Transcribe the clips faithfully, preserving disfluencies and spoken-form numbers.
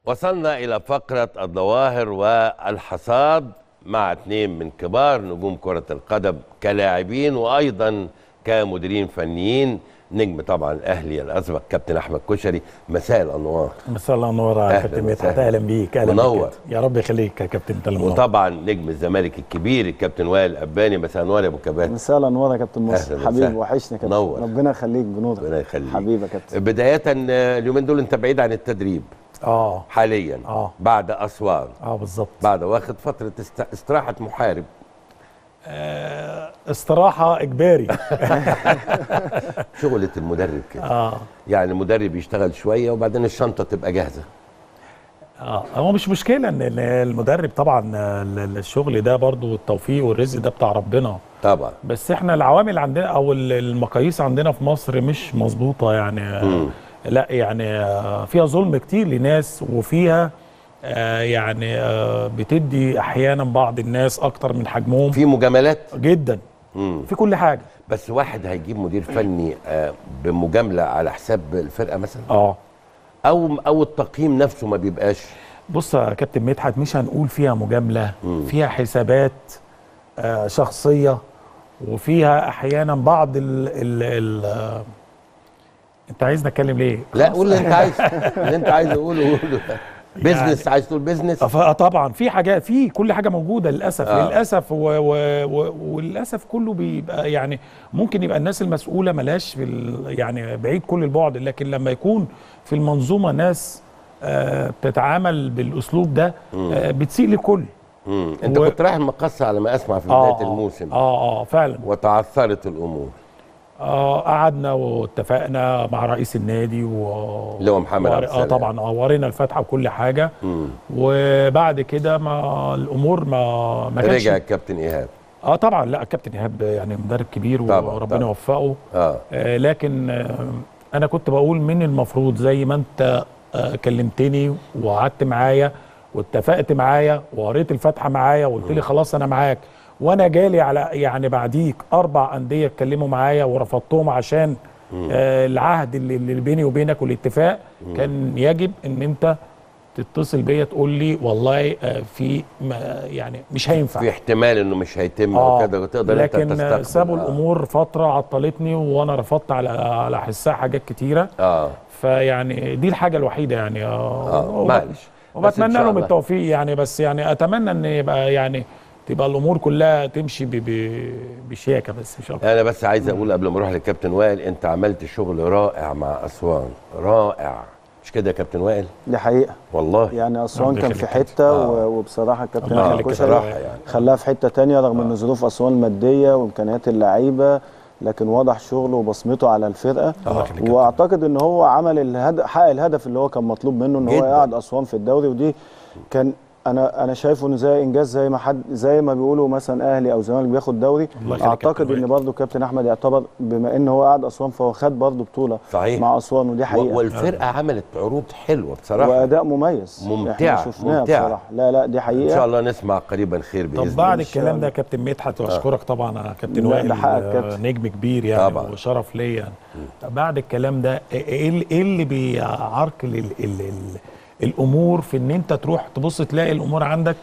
وصلنا إلى فقرة الظواهر والحصاد مع اثنين من كبار نجوم كرة القدم كلاعبين وأيضا كمديرين فنيين. نجم طبعا الأهلي الأسبق كابتن أحمد كشري. مساء الأنوار. مساء الأنوار يا كابتن مدحت، أهلا بيك. أهلا منور. بيك يا رب يخليك يا كابتن. منور. وطبعا نجم الزمالك الكبير الكابتن وائل أباني. مساء الأنوار يا أبو كباتن. مساء الأنوار يا كابتن مصر. حبيبي وحشني كابتن. نور. ربنا يخليك بنور. ربنا يخليك حبيبي يا كابتن. بداية اليومين دول أنت بعيد عن التدريب اه حاليا اه بعد أسوان. اه بالظبط. بعد واخد فترة است... استراحة محارب. آه استراحة إجباري. شغلة المدرب كده. اه يعني المدرب يشتغل شوية وبعدين الشنطة تبقى جاهزة. اه هو مش مشكلة ان إن المدرب طبعا الشغل ده برضو التوفيق والرزق ده بتاع ربنا طبعا، بس احنا العوامل عندنا او المقاييس عندنا في مصر مش مظبوطة يعني. مم. لا يعني فيها ظلم كتير لناس، وفيها آه يعني آه بتدي احيانا بعض الناس اكتر من حجمهم في مجاملات جدا. مم. في كل حاجة. بس واحد هيجيب مدير فني آه بمجاملة على حساب الفرقة مثلا، اه او او التقييم نفسه ما بيبقاش. بص يا كابتن مدحت، مش هنقول فيها مجامله، مم. فيها حسابات آه شخصيه، وفيها احيانا بعض ال ال ال آه انت عايز نتكلم ليه؟ لا قول اللي انت عايز اللي انت عايز تقوله قوله. بيزنس يعني عايز تقول بيزنس؟ طبعا في حاجات، في كل حاجه موجوده للاسف. آه. للاسف و و و وللاسف كله بيبقى يعني ممكن يبقى الناس المسؤوله ملاش في يعني بعيد كل البعد، لكن لما يكون في المنظومه ناس آه بتتعامل بالاسلوب ده آه بتسيء لكل. امم انت و... كنت رايح المقصه على ما اسمع في بدايه آه الموسم. اه اه فعلا. وتعثرت الامور. اه قعدنا واتفقنا مع رئيس النادي و اللي هو محمد عبد السلام. اه طبعا اه ورينا الفاتحه وكل حاجه. مم. وبعد كده ما الامور ما ما كانتش. رجع الكابتن ايهاب. اه طبعا. لا الكابتن ايهاب يعني مدرب كبير وربنا يوفقه. آه. آه لكن آه انا كنت بقول من المفروض زي ما انت آه كلمتني وقعدت معايا واتفقت معايا وقريت الفاتحه معايا وقلت لي خلاص انا معاك، وانا جالي على يعني بعديك اربع انديه اتكلموا معايا ورفضتهم عشان آه العهد اللي, اللي بيني وبينك والاتفاق. مم. كان يجب ان انت تتصل بيا تقول لي والله آه في يعني مش هينفع، في احتمال انه مش هيتم آه وكده وتقدر انت تستقبل. لكن سابوا آه. الامور فتره عطلتني وانا رفضت على على حسها حاجات كتيره. اه فيعني دي الحاجه الوحيده يعني. اه, آه. معلش. وبتمنى لهم التوفيق يعني، بس يعني اتمنى ان يبقى يعني تبقى الامور كلها تمشي بشياكه بس مش اكتر. انا بس عايز اقول قبل ما اروح للكابتن وائل، انت عملت شغل رائع مع اسوان، رائع مش كده يا كابتن وائل؟ دي حقيقه والله. يعني اسوان كان في حته آه. وبصراحه الكابتن احمد كشري يعني خلاها في حته ثانيه رغم آه. ان ظروف اسوان الماديه وامكانيات اللعيبه، لكن واضح شغله وبصمته على الفرقه. آه. واعتقد ان هو عمل الهدف، حقق الهدف اللي هو كان مطلوب منه، ان هو يقعد اسوان في الدوري. ودي كان انا انا شايفه انه زي انجاز، زي ما حد زي ما بيقولوا مثلا اهلي او زمالك بياخد دوري. اعتقد ان برضه كابتن احمد يعتبر بما ان هو قاعد اسوان فهو خد برضه بطوله صحيح مع اسوان، ودي حقيقه. والفرقه عملت عروض حلوه بصراحه واداء مميز ممتع شفناها بصراحه. لا لا دي حقيقه. ان شاء الله نسمع قريبا خير باذن الله. طب بعد الكلام ده يا كابتن مدحت واشكرك طبعا يا كابتن وائل، نجم كبير يعني طبعا. وشرف ليا يعني. بعد الكلام ده ايه اللي بيعرقل ال ال ال الامور في ان انت تروح تبص تلاقي الامور عندك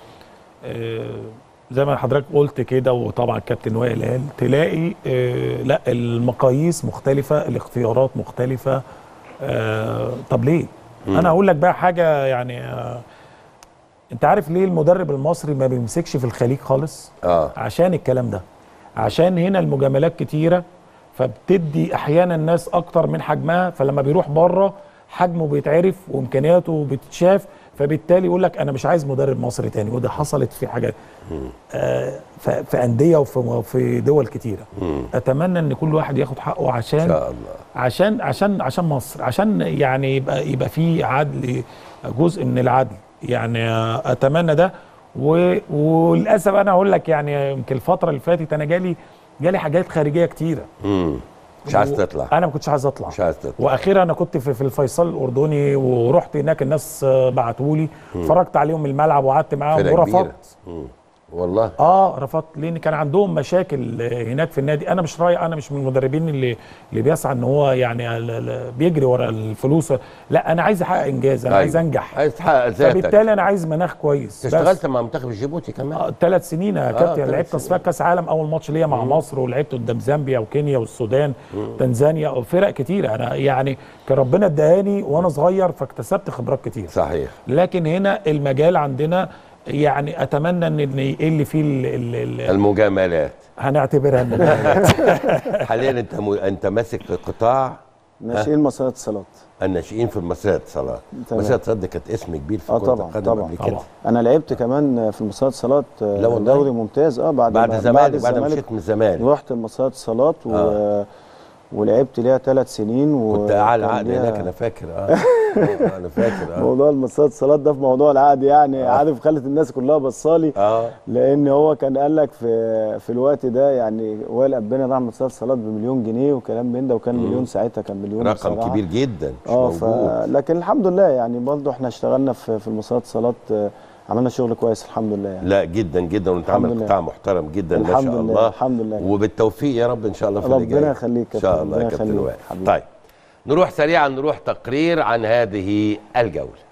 آه زي ما حضرتك قلت كده، وطبعا الكابتن وائل قال تلاقي آه لا المقاييس مختلفه، الاختيارات مختلفه. آه طب ليه؟ مم. انا اقول لك بقى حاجه يعني آه انت عارف ليه المدرب المصري ما بيمسكش في الخليج خالص؟ اه عشان الكلام ده، عشان هنا المجاملات كتيره فبتدي احيانا الناس اكتر من حجمها، فلما بيروح بره حجمه بيتعرف وامكانياته بتتشاف، فبالتالي يقول لك انا مش عايز مدرب مصري تاني. وده حصلت في حاجات آه في انديه وفي في دول كتيره. مم. اتمنى ان كل واحد ياخد حقه عشان ان شاء الله، عشان عشان عشان مصر، عشان يعني يبقى يبقى في عدل، جزء من العدل يعني. اتمنى ده. وللاسف انا هقول لك يعني يمكن الفتره اللي فاتت انا جالي جالي حاجات خارجيه كتيره. امم مش عايز تطلع. انا ما كنتش عايز اطلع. مش عايز تطلع. واخيرا انا كنت في, في الفيصل الاردني ورحت هناك، الناس بعتوا لي اتفرجت عليهم الملعب وقعدت معاهم ورفضت. والله اه رفضت، لان كان عندهم مشاكل هناك في النادي. انا مش رايح، انا مش من المدربين اللي اللي بيسعى ان هو يعني بيجري ورا الفلوس، لا انا عايز احقق انجاز، انا أيوة. عايز انجح، عايز تحقق ذاتك، فبالتالي انا عايز مناخ كويس. اشتغلت مع منتخب جيبوتي كمان اه ثلاث سنين يا كابتن، آه لعبت تصفيات كاس عالم، اول ماتش ليا مع مم. مصر، ولعبت قدام زامبيا وكينيا والسودان مم. تنزانيا وفرق كتير. انا يعني كان ربنا اداني وانا صغير فاكتسبت خبرات كتير. صحيح. لكن هنا المجال عندنا يعني اتمنى ان يقل فيه ال ال المجاملات، هنعتبرها المجاملات. حاليا انت م... انت ماسك قطاع ناشئين مصرية اتصالات، الناشئين في مصرية اتصالات. مصرية اتصالات دي كانت اسم كبير في اه كرة طبعا القدم طبعا قبل كده. انا لعبت كمان في مصرية اتصالات دوري ممتاز اه بعد بعد الزمالك، بعد ما مشيت من الزمالك رحت مصرية اتصالات و آه. ولعبت ليها ثلاث سنين، كنت اعلى عقد هناك انا فاكر. اه انا فاكر. اه موضوع المصرية اتصالات ده في موضوع العقد يعني آه. عارف خلت الناس كلها بصالي اه لان هو كان قال لك في في الوقت ده يعني وائل قبنا راح مصرية اتصالات بمليون جنيه وكلام من ده، وكان مليون ساعتها كان مليون رقم بصراحة. كبير جدا مش اه موجود. لكن الحمد لله يعني برضه احنا اشتغلنا في في المصرية اتصالات، عملنا شغل كويس الحمد لله يعني. لا جدا جدا، وانت عامل قطاع محترم جدا ما شاء لله. الله. الحمد لله وبالتوفيق يا رب ان شاء الله في اللي جاي. ربنا يخليك ان شاء الله يا كابتن وائل. طيب نروح سريعا، نروح تقرير عن هذه الجوله.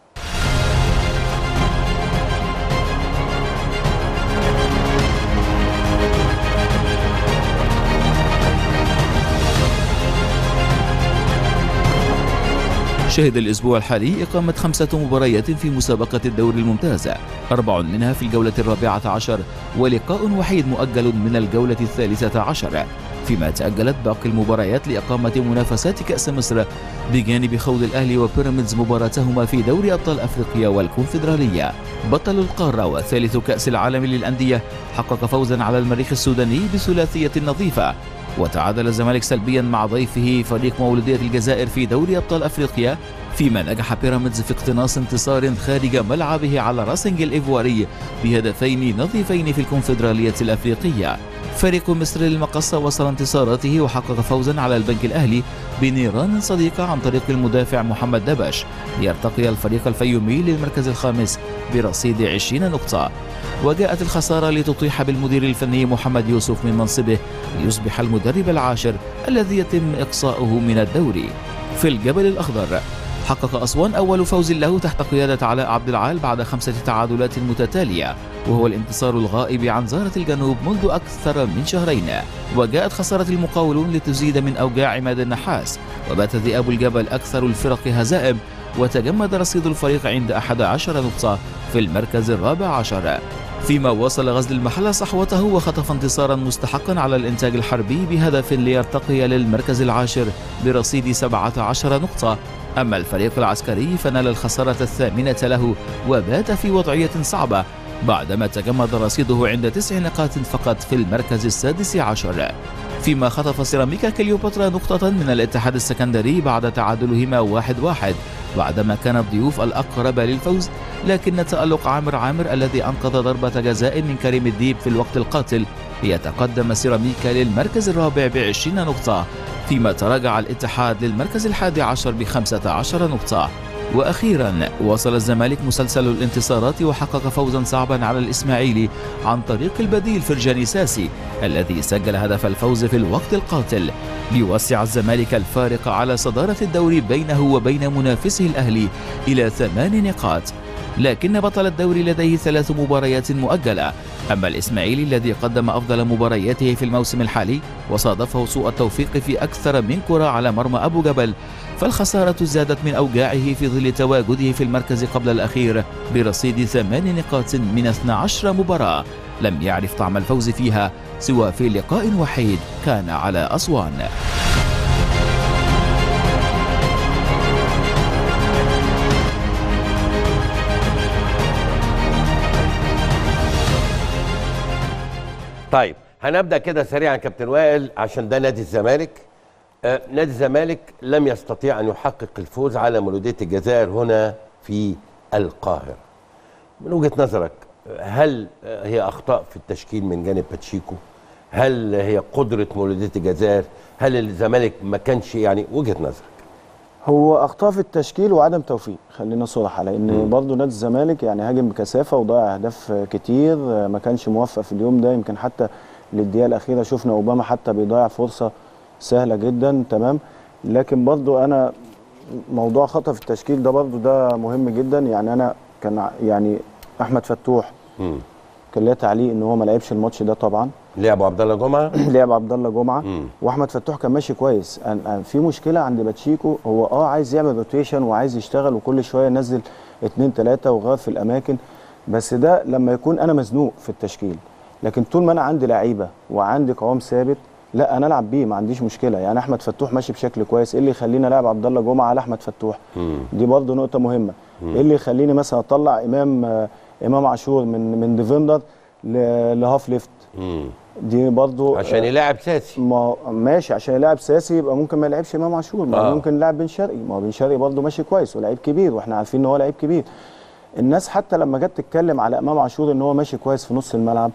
شهد الأسبوع الحالي إقامة خمسة مباريات في مسابقة الدوري الممتاز، أربع منها في الجولة الرابعة عشر، ولقاء وحيد مؤجل من الجولة الثالثة عشر، فيما تأجلت باقي المباريات لإقامة منافسات كأس مصر بجانب خوض الأهلي وبيراميدز مباراتهما في دوري أبطال أفريقيا والكونفدرالية. بطل القارة وثالث كأس العالم للأندية حقق فوزا على المريخ السوداني بثلاثية نظيفة، وتعادل الزمالك سلبيا مع ضيفه فريق مولودية الجزائر في دوري أبطال أفريقيا، فيما نجح بيراميدز في اقتناص انتصار خارج ملعبه على راسنج الإيفواري بهدفين نظيفين في الكونفدرالية الأفريقية. فريق مصر للمقصة وصل انتصاراته وحقق فوزا على البنك الأهلي بنيران صديقة عن طريق المدافع محمد دبش، ليرتقي الفريق الفيومي للمركز الخامس برصيد عشرين نقطة. وجاءت الخسارة لتطيح بالمدير الفني محمد يوسف من منصبه ليصبح المدرب العاشر الذي يتم إقصاؤه من الدوري. في الجبل الأخضر حقق أسوان أول فوز له تحت قيادة علاء عبد العال بعد خمسة تعادلات متتالية، وهو الانتصار الغائب عن زهرة الجنوب منذ أكثر من شهرين. وجاءت خسارة المقاولون لتزيد من أوجاع عماد النحاس، وبات ذئاب الجبل أكثر الفرق هزائم، وتجمد رصيد الفريق عند أحد عشر نقطة في المركز الرابع عشر. فيما وصل غزل المحلة صحوته وخطف انتصارا مستحقا على الإنتاج الحربي بهدف ليرتقي للمركز العاشر برصيد سبعة عشر نقطة. أما الفريق العسكري فنال الخسارة الثامنة له وبات في وضعية صعبة بعدما تجمد رصيده عند تسع نقاط فقط في المركز السادس عشر. فيما خطف سيراميكا كليوباترا نقطة من الاتحاد السكندري بعد تعادلهما واحد واحد بعدما كان الضيوف الأقرب للفوز، لكن تألق عامر عامر الذي أنقذ ضربة جزاء من كريم الديب في الوقت القاتل ليتقدم سيراميكا للمركز الرابع بعشرين نقطة، فيما تراجع الاتحاد للمركز الحادي عشر بخمسة عشر نقطة. وأخيرا وصل الزمالك مسلسل الانتصارات وحقق فوزا صعبا على الإسماعيلي عن طريق البديل فرجاني ساسي الذي سجل هدف الفوز في الوقت القاتل ليوسع الزمالك الفارق على صدارة الدوري بينه وبين منافسه الأهلي إلى ثمان نقاط. لكن بطل الدوري لديه ثلاث مباريات مؤجلة، أما الإسماعيلي الذي قدم أفضل مبارياته في الموسم الحالي وصادفه سوء التوفيق في أكثر من كرة على مرمى أبو جبل، فالخسارة زادت من أوجاعه في ظل تواجده في المركز قبل الأخير برصيد ثمان نقاط من اثنتي عشرة مباراة لم يعرف طعم الفوز فيها سوى في لقاء وحيد كان على أسوان. طيب هنبدأ كده سريعا كابتن وائل، عشان ده نادي الزمالك. آه نادي الزمالك لم يستطيع أن يحقق الفوز على مولودية الجزائر هنا في القاهرة. من وجهة نظرك هل هي أخطاء في التشكيل من جانب باتشيكو؟ هل هي قدرة مولودية الجزائر؟ هل الزمالك ما كانش يعني وجهة نظرك؟ هو اخطاء في التشكيل وعدم توفيق، خلينا صراحه، لان برضه نادي الزمالك يعني هاجم بكثافه وضيع اهداف كتير، ما كانش موفق في اليوم ده. يمكن حتى للدقيقه الاخيره شفنا اوباما حتى بيضيع فرصه سهله جدا. تمام. لكن برضه انا موضوع خطا في التشكيل ده برضه ده مهم جدا. يعني انا كان يعني احمد فتوح مم. كان ليه تعليق ان هو ما لعبش الماتش ده طبعا. لعب عبد الله جمعه لعب عبد الله جمعه مم. واحمد فتوح كان ماشي كويس. أنا أنا في مشكله عند باتشيكو، هو اه عايز يعمل روتيشن وعايز يشتغل وكل شويه ينزل اتنين تلاته وغير في الاماكن، بس ده لما يكون انا مزنوق في التشكيل. لكن طول ما انا عندي لعيبه وعندي قوام ثابت، لا انا العب بيه ما عنديش مشكله. يعني احمد فتوح ماشي بشكل كويس، ايه اللي يخليني العب عبد الله جمعه على احمد فتوح؟ مم. دي برضه نقطه مهمه. مم. ايه اللي يخليني مثلا اطلع امام آه امام عاشور من من ديفندر لهاف ليفت؟ مم. دي برضو عشان يلاعب ساسي. ما ماشي، عشان يلاعب ساسي يبقى ممكن ما يلعبش امام عاشور، ما آه. ممكن يلعب بن شرقي، ما هو بن شرقي برضو ماشي كويس ولاعيب كبير واحنا عارفين ان هو لعيب كبير. الناس حتى لما جت تتكلم على امام عاشور ان هو ماشي كويس في نص الملعب،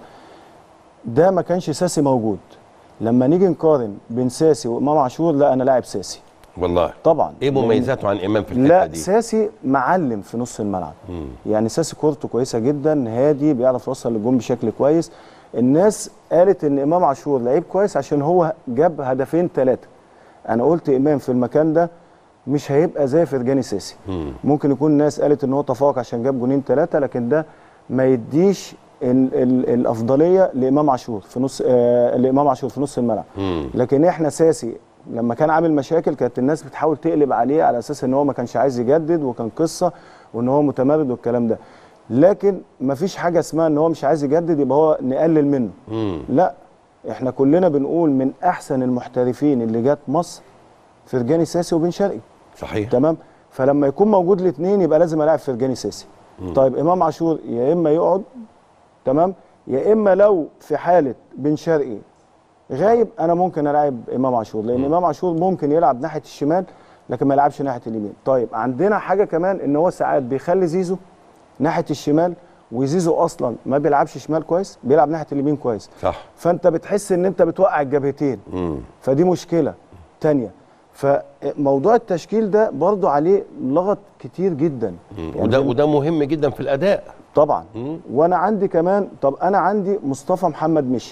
ده ما كانش ساسي موجود. لما نيجي نقارن بين ساسي وامام عاشور، لا انا لاعب ساسي والله. طبعا. ايه مميزاته عن امام في الحته لا دي؟ ساسي معلم في نص الملعب. مم. يعني ساسي كورته كويسه جدا، هادي، بيعرف يوصل للجون بشكل كويس. الناس قالت ان امام عاشور لعيب كويس عشان هو جاب هدفين ثلاثه. انا قلت امام في المكان ده مش هيبقى زي فرجاني ساسي. مم. ممكن يكون الناس قالت ان هو تفوق عشان جاب جونين ثلاثه، لكن ده ما يديش ال ال الافضليه لامام عاشور في نص آه لامام عاشور في نص الملعب. مم. لكن احنا ساسي لما كان عامل مشاكل كانت الناس بتحاول تقلب عليه على اساس ان هو ما كانش عايز يجدد وكان قصه وان هو متمرد والكلام ده. لكن ما فيش حاجه اسمها ان هو مش عايز يجدد يبقى هو نقلل منه. مم. لا، احنا كلنا بنقول من احسن المحترفين اللي جت مصر فرجاني ساسي وبن شرقي. صحيح. تمام. فلما يكون موجود الاثنين يبقى لازم الاعب فرجاني ساسي. مم. طيب امام عاشور يا اما يقعد، تمام، يا اما لو في حاله بن شرقي غايب انا ممكن العب امام عاشور، لان مم. امام عاشور ممكن يلعب ناحيه الشمال لكن ما يلعبش ناحيه اليمين. طيب عندنا حاجه كمان ان هو ساعات بيخلي زيزو ناحيه الشمال، وزيزو اصلا ما بيلعبش شمال كويس، بيلعب ناحيه اليمين كويس. صح. فانت بتحس ان انت بتوقع الجبهتين. مم. فدي مشكله تانية. فموضوع التشكيل ده برضو عليه لغط كتير جدا. يعني وده وده مهم جدا في الاداء طبعا. مم. وانا عندي كمان، طب انا عندي مصطفى محمد مشي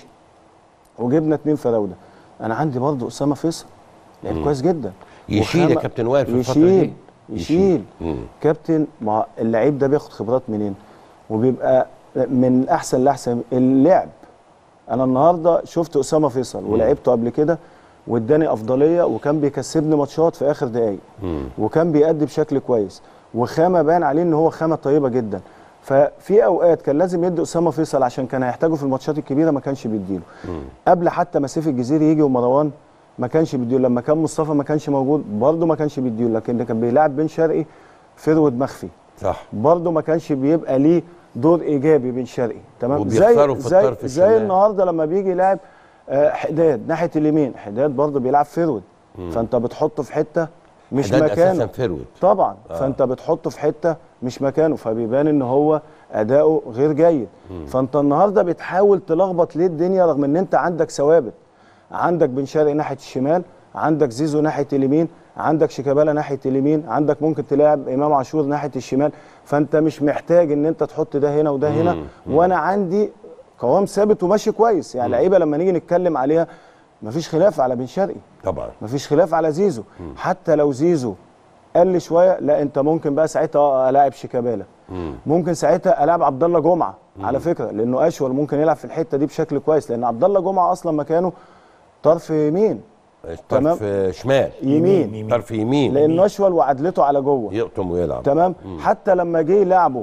وجبنا اتنين فراوده، انا عندي برضو اسامه فيصل لعيب كويس جدا. يشيل يا كابتن وائل في الفتره يشيل دي. يشيل يشيل. كابتن. ما اللعيب ده بياخد خبرات منين؟ وبيبقى من احسن لاحسن اللعب. انا النهارده شفت اسامه فيصل ولعبته قبل كده واداني افضليه وكان بيكسبني ماتشات في اخر دقايق وكان بيأدي بشكل كويس وخامه باين عليه ان هو خامه طيبه جدا. ففي اوقات كان لازم يدي اسامه فيصل عشان كان هيحتاجه في الماتشات الكبيره، ما كانش بيديله. قبل حتى ما سيف الجزيري يجي ومروان ما كانش بيديله، لما كان مصطفى ما كانش موجود برده ما كانش بيديله، لكن كان بيلاعب بن شرقي فرود مخفي. صح. برده ما كانش بيبقى ليه دور ايجابي بن شرقي. تمام. وبيخسروا في زي الطرف الشمال. زي النهارده لما بيجي يلاعب آه حداد ناحيه اليمين، حداد برده بيلعب فرود، فانت بتحطه في حته مش حداد مكانه اساسا فرود طبعا. آه. فانت بتحطه في حته مش مكانه، فبيبان ان هو اداؤه غير جيد. مم. فانت النهارده بتحاول تلخبط ليه الدنيا رغم ان انت عندك ثوابت. عندك بن شرقي ناحيه الشمال، عندك زيزو ناحيه اليمين، عندك شيكابالا ناحيه اليمين، عندك ممكن تلاعب امام عاشور ناحيه الشمال. فانت مش محتاج ان انت تحط ده هنا وده هنا. مم. وانا عندي قوام ثابت وماشي كويس. يعني لعيبه لما نيجي نتكلم عليها مفيش خلاف على بن شرقي، طبعا مفيش خلاف على زيزو. مم. حتى لو زيزو قل شويه، لا انت ممكن بقى ساعتها الاعب شيكابالا، ممكن ساعتها العب عبد الله جمعه. مم. على فكره لانه اشول ممكن يلعب في الحته دي بشكل كويس، لان عبد الله جمعه اصلا مكانه طرف يمين، طرف شمال، يمين, يمين. طرف يمين لانه اشول وعدلته على جوه يقطم ويلعب. تمام. مم. حتى لما جه لعبه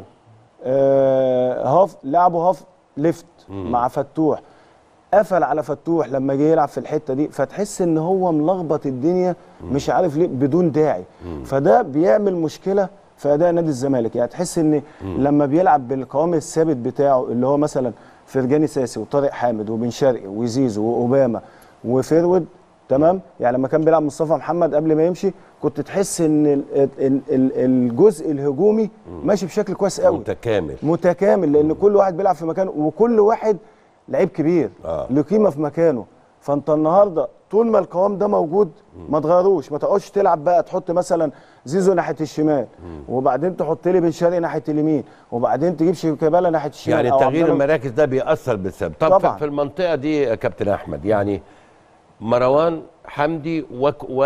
آه هاف، لعبه هاف ليفت مم. مع فتوح، قفل على فتوح لما جه يلعب في الحته دي، فتحس ان هو ملخبط الدنيا مم. مش عارف ليه بدون داعي. مم. فده بيعمل مشكله في اداء نادي الزمالك. يعني تحس ان مم. لما بيلعب بالقوام الثابت بتاعه اللي هو مثلا فرجاني ساسي وطارق حامد وبن شرقي وزيزو واوباما وفيرود، تمام. يعني لما كان بيلعب مصطفى محمد قبل ما يمشي كنت تحس ان الجزء الهجومي مم. ماشي بشكل كويس قوي، متكامل متكامل، لان مم. كل واحد بيلعب في مكانه وكل واحد لعيب كبير آه. له قيمه في مكانه. فانت النهارده طول ما القوام ده موجود ما تغيروش، ما تقعدش تلعب بقى تحط مثلا زيزو ناحيه الشمال وبعدين تحط لي بن شرقي ناحيه اليمين وبعدين تجيب شيكابالا ناحيه الشمال. يعني تغيير المراكز ده بيأثر بالسبب. طب طبعا. في المنطقه دي يا كابتن احمد، يعني مروان حمدي و, و...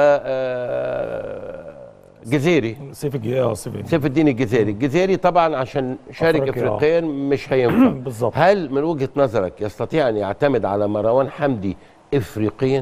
آه... جزيري سيف الجزيري سيف الدين الجزيري الجزيري طبعا عشان شارك افريقيا مش هينفع. بالظبط. هل من وجهه نظرك يستطيع ان يعتمد على مروان حمدي افريقيا؟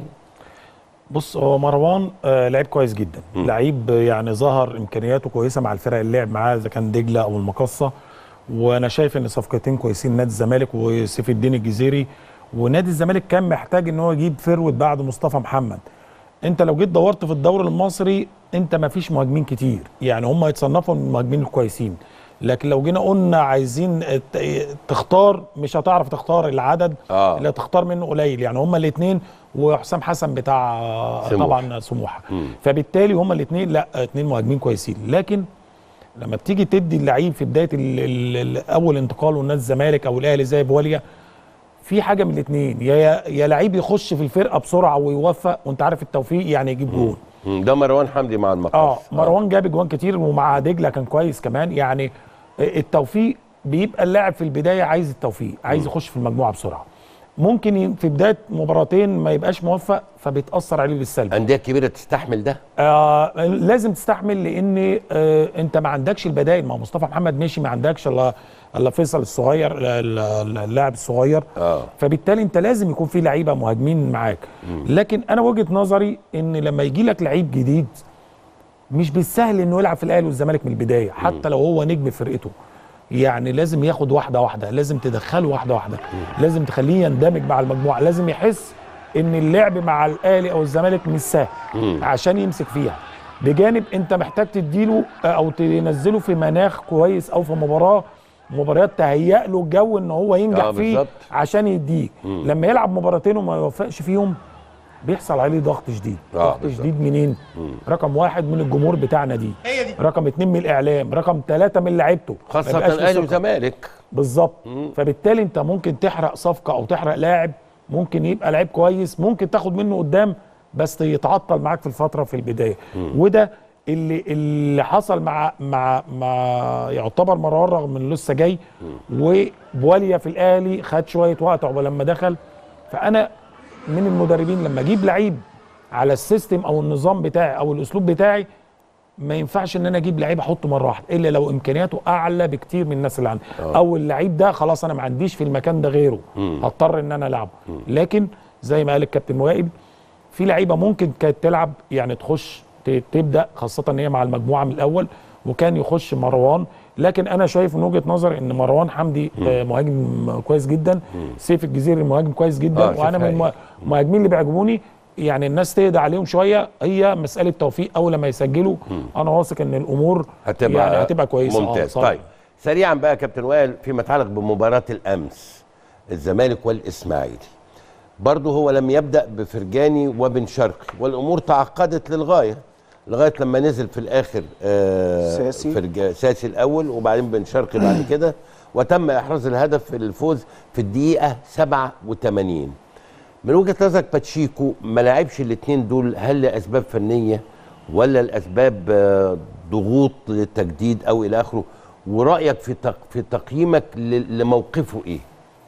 بص، هو مروان آه لعيب كويس جدا، م. لعيب يعني ظهر امكانياته كويسه مع الفرق اللي لعب معاه اذا كان دجله او المقصه، وانا شايف ان صفقتين كويسين نادي الزمالك وسيف الدين الجزيري. ونادي الزمالك كان محتاج ان هو يجيب فيرود بعد مصطفى محمد. انت لو جيت دورت في الدوري المصري انت ما فيش مهاجمين كتير، يعني هم يتصنفوا من المهاجمين الكويسين، لكن لو جينا قلنا عايزين تختار مش هتعرف تختار العدد آه. اللي هتختار منه قليل، يعني هم الاثنين وحسام حسن بتاع سموح. طبعا سموحه، فبالتالي هم الاثنين لا اثنين مهاجمين كويسين. لكن لما بتيجي تدي اللعيب في بدايه ال ال اول انتقاله لنادي الزمالك او الاهلي زي بواليا، في حاجه من الاثنين، يا يا لعيب يخش في الفرقه بسرعه ويوفق، وانت عارف التوفيق يعني يجيب جول. ده مروان حمدي مع المقص. اه مروان جاب جوان كتير ومع دجله كان كويس كمان. يعني التوفيق بيبقى اللاعب في البدايه عايز التوفيق، عايز يخش في المجموعه بسرعه. ممكن في بدايه مباراتين ما يبقاش موفق فبيتاثر عليه بالسلب. انديه كبيره تستحمل ده؟ آه لازم تستحمل، لان آه انت ما عندكش البدائل. ما مصطفى محمد ماشي، ما عندكش الا الا فيصل الصغير اللاعب الصغير. آه. فبالتالي انت لازم يكون في لعيبه مهاجمين معاك. مم. لكن انا وجهه نظري ان لما يجي لك لعيب جديد مش بالسهل انه يلعب في الاهلي والزمالك من البدايه، حتى لو هو نجم فرقته. يعني لازم ياخد واحده واحده، لازم تدخله واحده واحده، لازم تخليه يندمج مع المجموعه، لازم يحس ان اللعب مع الاهلي او الزمالك مش سهل عشان يمسك فيها. بجانب انت محتاج تديله او تنزله في مناخ كويس او في مباراه مباريات تهيأ له الجو ان هو ينجح آه فيه بالزبط. عشان يديك. لما يلعب مباراتين وما يوفقش فيهم بيحصل عليه ضغط شديد. آه ضغط بالزبط. شديد منين؟ مم. رقم واحد من الجمهور بتاعنا دي، رقم اتنين من الاعلام، رقم ثلاثه من لعيبته، خاصه الاهلي والزمالك. بالظبط. فبالتالي انت ممكن تحرق صفقه او تحرق لاعب ممكن يبقى لعيب كويس، ممكن تاخد منه قدام بس يتعطل معاك في الفتره في البدايه. مم. وده اللي اللي حصل مع مع مع يعتبر مروان رغم انه لسه جاي، وبواليا في الاهلي خد شويه وقت عقبال لما دخل. فانا من المدربين لما اجيب لعيب على السيستم او النظام بتاعي او الاسلوب بتاعي ما ينفعش ان انا اجيب لعيب احطه مره واحده الا لو امكانياته اعلى بكتير من الناس اللي عندي، او اللعيب ده خلاص انا ما عنديش في المكان ده غيره هضطر ان انا العبه. لكن زي ما قال الكابتن وائل في لعيبه ممكن كانت تلعب يعني تخش تبدا، خاصه ان هي مع المجموعه من الاول، وكان يخش مروان. لكن انا شايف من وجهه نظري ان مروان حمدي آه مهاجم كويس جدا، مم. سيف الجزيري مهاجم كويس جدا، آه وانا من المهاجمين اللي بيعجبوني. يعني الناس تهدى عليهم شويه، هي مساله توفيق. اول لما يسجلوا مم. انا واثق ان الامور هتبقى يعني هتبقى كويسه. ممتاز. آه طيب سريعا بقى يا كابتن وائل فيما يتعلق بمباراه الامس الزمالك والاسماعيلي، برضه هو لم يبدا بفرجاني وبن شرقي والامور تعقدت للغايه لغايه لما نزل في الاخر آه ساسي فرجا ساسي الاول وبعدين بن شرقي بعد كده، وتم احراز الهدف في الفوز في الدقيقه سبعة وثمانين. من وجهه نظرك باتشيكو ما لعبش الاثنين دول، هل لاسباب فنيه ولا الاسباب آه ضغوط للتجديد او الى اخره؟ ورايك في تق في تقييمك لموقفه ايه؟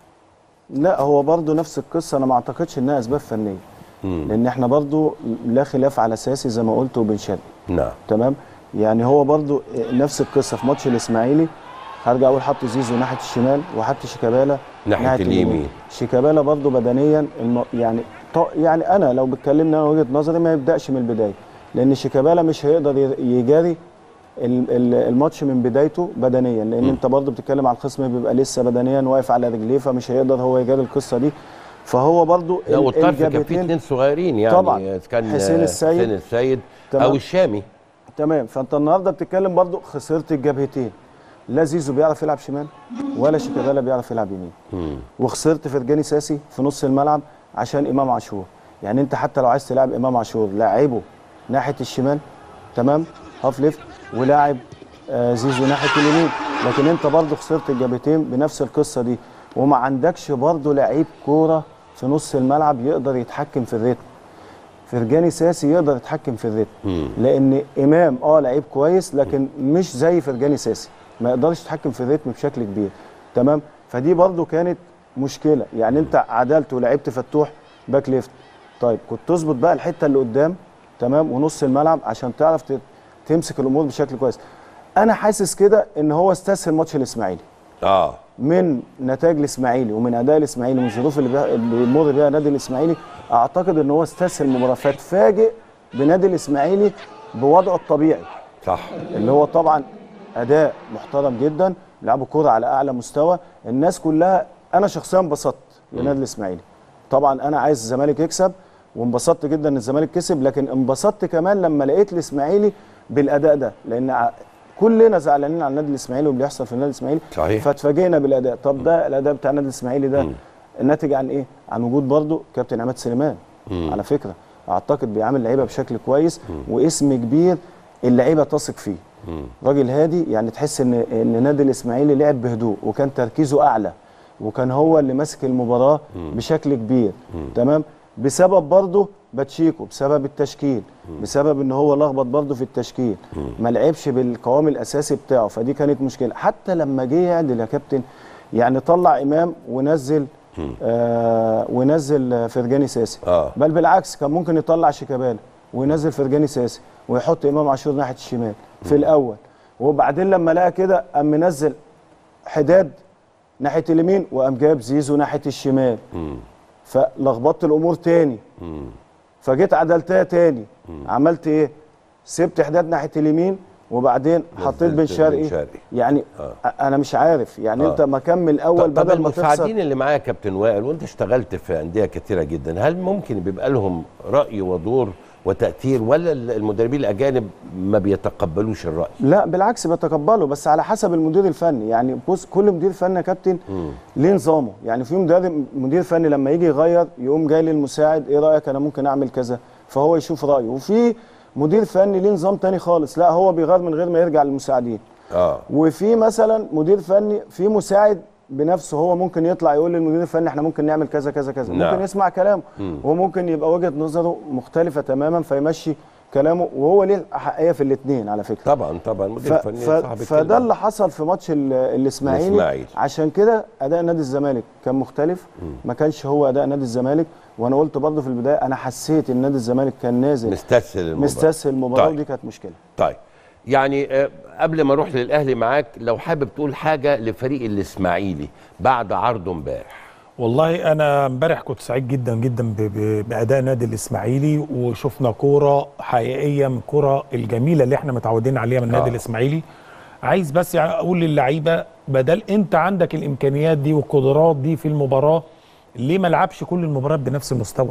لا هو برضه نفس القصه، انا ما اعتقدش انها اسباب فنيه. مم. لان احنا برضو لا خلاف على ساسي زي ما قلت وبن شرقي. نعم تمام. يعني هو برضو نفس القصه في ماتش الاسماعيلي، هرجع اقول حط زيزو ناحيه الشمال وحط شيكابالا ناحيه, ناحية اليمين. شيكابالا برضو بدنيا الم... يعني ط... يعني انا لو بتكلمنا انا وجهه نظري ما يبداش من البدايه، لان شيكابالا مش هيقدر يجاري الماتش من بدايته بدنيا، لان م. انت برضو بتتكلم على الخصم بيبقى لسه بدنيا واقف على رجليه، فمش هيقدر هو يجاري القصه دي. فهو برضو لا والطرف كان في اثنين صغيرين يعني طبعا كان حسين السيد حسين السيد او الشامي. تمام. فانت النهارده بتتكلم برضو خسرت الجبهتين، لا زيزو بيعرف يلعب شمال ولا شيكابالا بيعرف يلعب يمين. مم. وخسرت فرجاني ساسي في نص الملعب عشان امام عاشور. يعني انت حتى لو عايز تلعب امام عاشور لاعبه ناحيه الشمال تمام هاف ليفت، ولاعب آه زيزو ناحيه اليمين، لكن انت برضو خسرت الجبهتين بنفس القصه دي، وما عندكش برضو لعيب كوره في نص الملعب يقدر يتحكم في الريتم. فرجاني ساسي يقدر يتحكم في الريتم، لان امام اه لعيب كويس لكن مش زي فرجاني ساسي، ما يقدرش يتحكم في الريتم بشكل كبير. تمام. فدي برضو كانت مشكله. يعني انت عدلت ولعبت فتوح باك ليفت، طيب كنت تظبط بقى الحته اللي قدام تمام ونص الملعب عشان تعرف تمسك الامور بشكل كويس. انا حاسس كده ان هو استسهل ماتش الاسماعيلي اه من نتائج الاسماعيلي ومن اداء الاسماعيلي ومن الظروف اللي بيمر بيها نادي الاسماعيلي. اعتقد ان هو استسهل المباراه، فاتفاجئ بنادي الاسماعيلي بوضعه الطبيعي. صح. اللي هو طبعا اداء محترم جدا، بيلعبوا كوره على اعلى مستوى، الناس كلها. انا شخصيا انبسطت لنادي الاسماعيلي. طبعا انا عايز الزمالك يكسب وانبسطت جدا ان الزمالك كسب، لكن انبسطت كمان لما لقيت الاسماعيلي بالاداء ده، لان كلنا زعلانين على النادي الاسماعيلي واللي بيحصل في النادي الاسماعيلي. صحيح. فاتفاجئنا بالاداء. طب ده الاداء بتاع النادي الاسماعيلي ده الناتج عن ايه؟ عن وجود برضه كابتن عماد سليمان. مم. على فكره اعتقد بيعامل اللعيبه بشكل كويس، مم. واسم كبير اللعيبه تثق فيه. مم. راجل هادي، يعني تحس ان ان نادي الاسماعيلي لعب بهدوء وكان تركيزه اعلى، وكان هو اللي ماسك المباراه مم. بشكل كبير. مم. تمام. بسبب برضه باتشيكو، بسبب التشكيل، مم. بسبب ان هو لخبط برضه في التشكيل، مم. ما لعبش بالقوام الاساسي بتاعه، فدي كانت مشكله. حتى لما جه يعدل يا كابتن، يعني طلع امام ونزل آه ونزل فرجاني ساسي. آه. بل بالعكس كان ممكن يطلع شيكابالا وينزل فرجاني ساسي ويحط امام عاشور ناحيه الشمال في مم. الاول، وبعدين لما لقى كده قام منزل حداد ناحيه اليمين وقام جايب زيزو ناحيه الشمال. مم. فلخبطت الامور تاني. مم. فجيت عدلتها تاني. مم. عملت ايه؟ سبت حداد ناحيه اليمين وبعدين حطيت بن شرقي. يعني آه. انا مش عارف يعني آه. انت مكمل الاول بدل ما تخسر. طب المساعدين اللي معايا كابتن وائل، وانت اشتغلت في انديه كتيره جدا، هل ممكن بيبقى لهم راي ودور وتاثير، ولا المدربين الاجانب ما بيتقبلوش الراي؟ لا بالعكس بيتقبلوا، بس على حسب المدير الفني. يعني بص، كل مدير فني يا كابتن ليه نظامه. يعني في مدرب مدير فني لما يجي يغير يقوم جاي للمساعد، ايه رايك انا ممكن اعمل كذا، فهو يشوف رايه. وفي مدير فني ليه نظام تاني خالص، لا هو بيغير من غير ما يرجع للمساعدين. اه وفي مثلا مدير فني في مساعد بنفسه هو ممكن يطلع يقول للمدير الفني احنا ممكن نعمل كذا كذا كذا. نعم. ممكن يسمع كلامه، وممكن يبقى وجهه نظره مختلفه تماما فيمشي كلامه، وهو ليه احقيه في الاثنين على فكره. طبعا طبعا مدير فني صاحب الكلمه. فده اللي حصل في ماتش الاسماعيلي. عشان كده اداء نادي الزمالك كان مختلف، مم. ما كانش هو اداء نادي الزمالك. وانا قلت برضه في البدايه انا حسيت ان نادي الزمالك كان نازل مستسهل المباراه مستسهل المباراه. طيب. ودي كانت مشكله. طيب يعني قبل ما اروح للاهلي معاك، لو حابب تقول حاجه لفريق الاسماعيلي بعد عرضه امبارح. والله انا امبارح كنت سعيد جدا جدا باداء نادي الاسماعيلي، وشفنا كوره حقيقيه من الكوره الجميله اللي احنا متعودين عليها من نادي آه. الاسماعيلي. عايز بس يعني اقول للعيبه، بدل انت عندك الامكانيات دي والقدرات دي في المباراه، ليه ما لعبش كل المباريات بنفس المستوى؟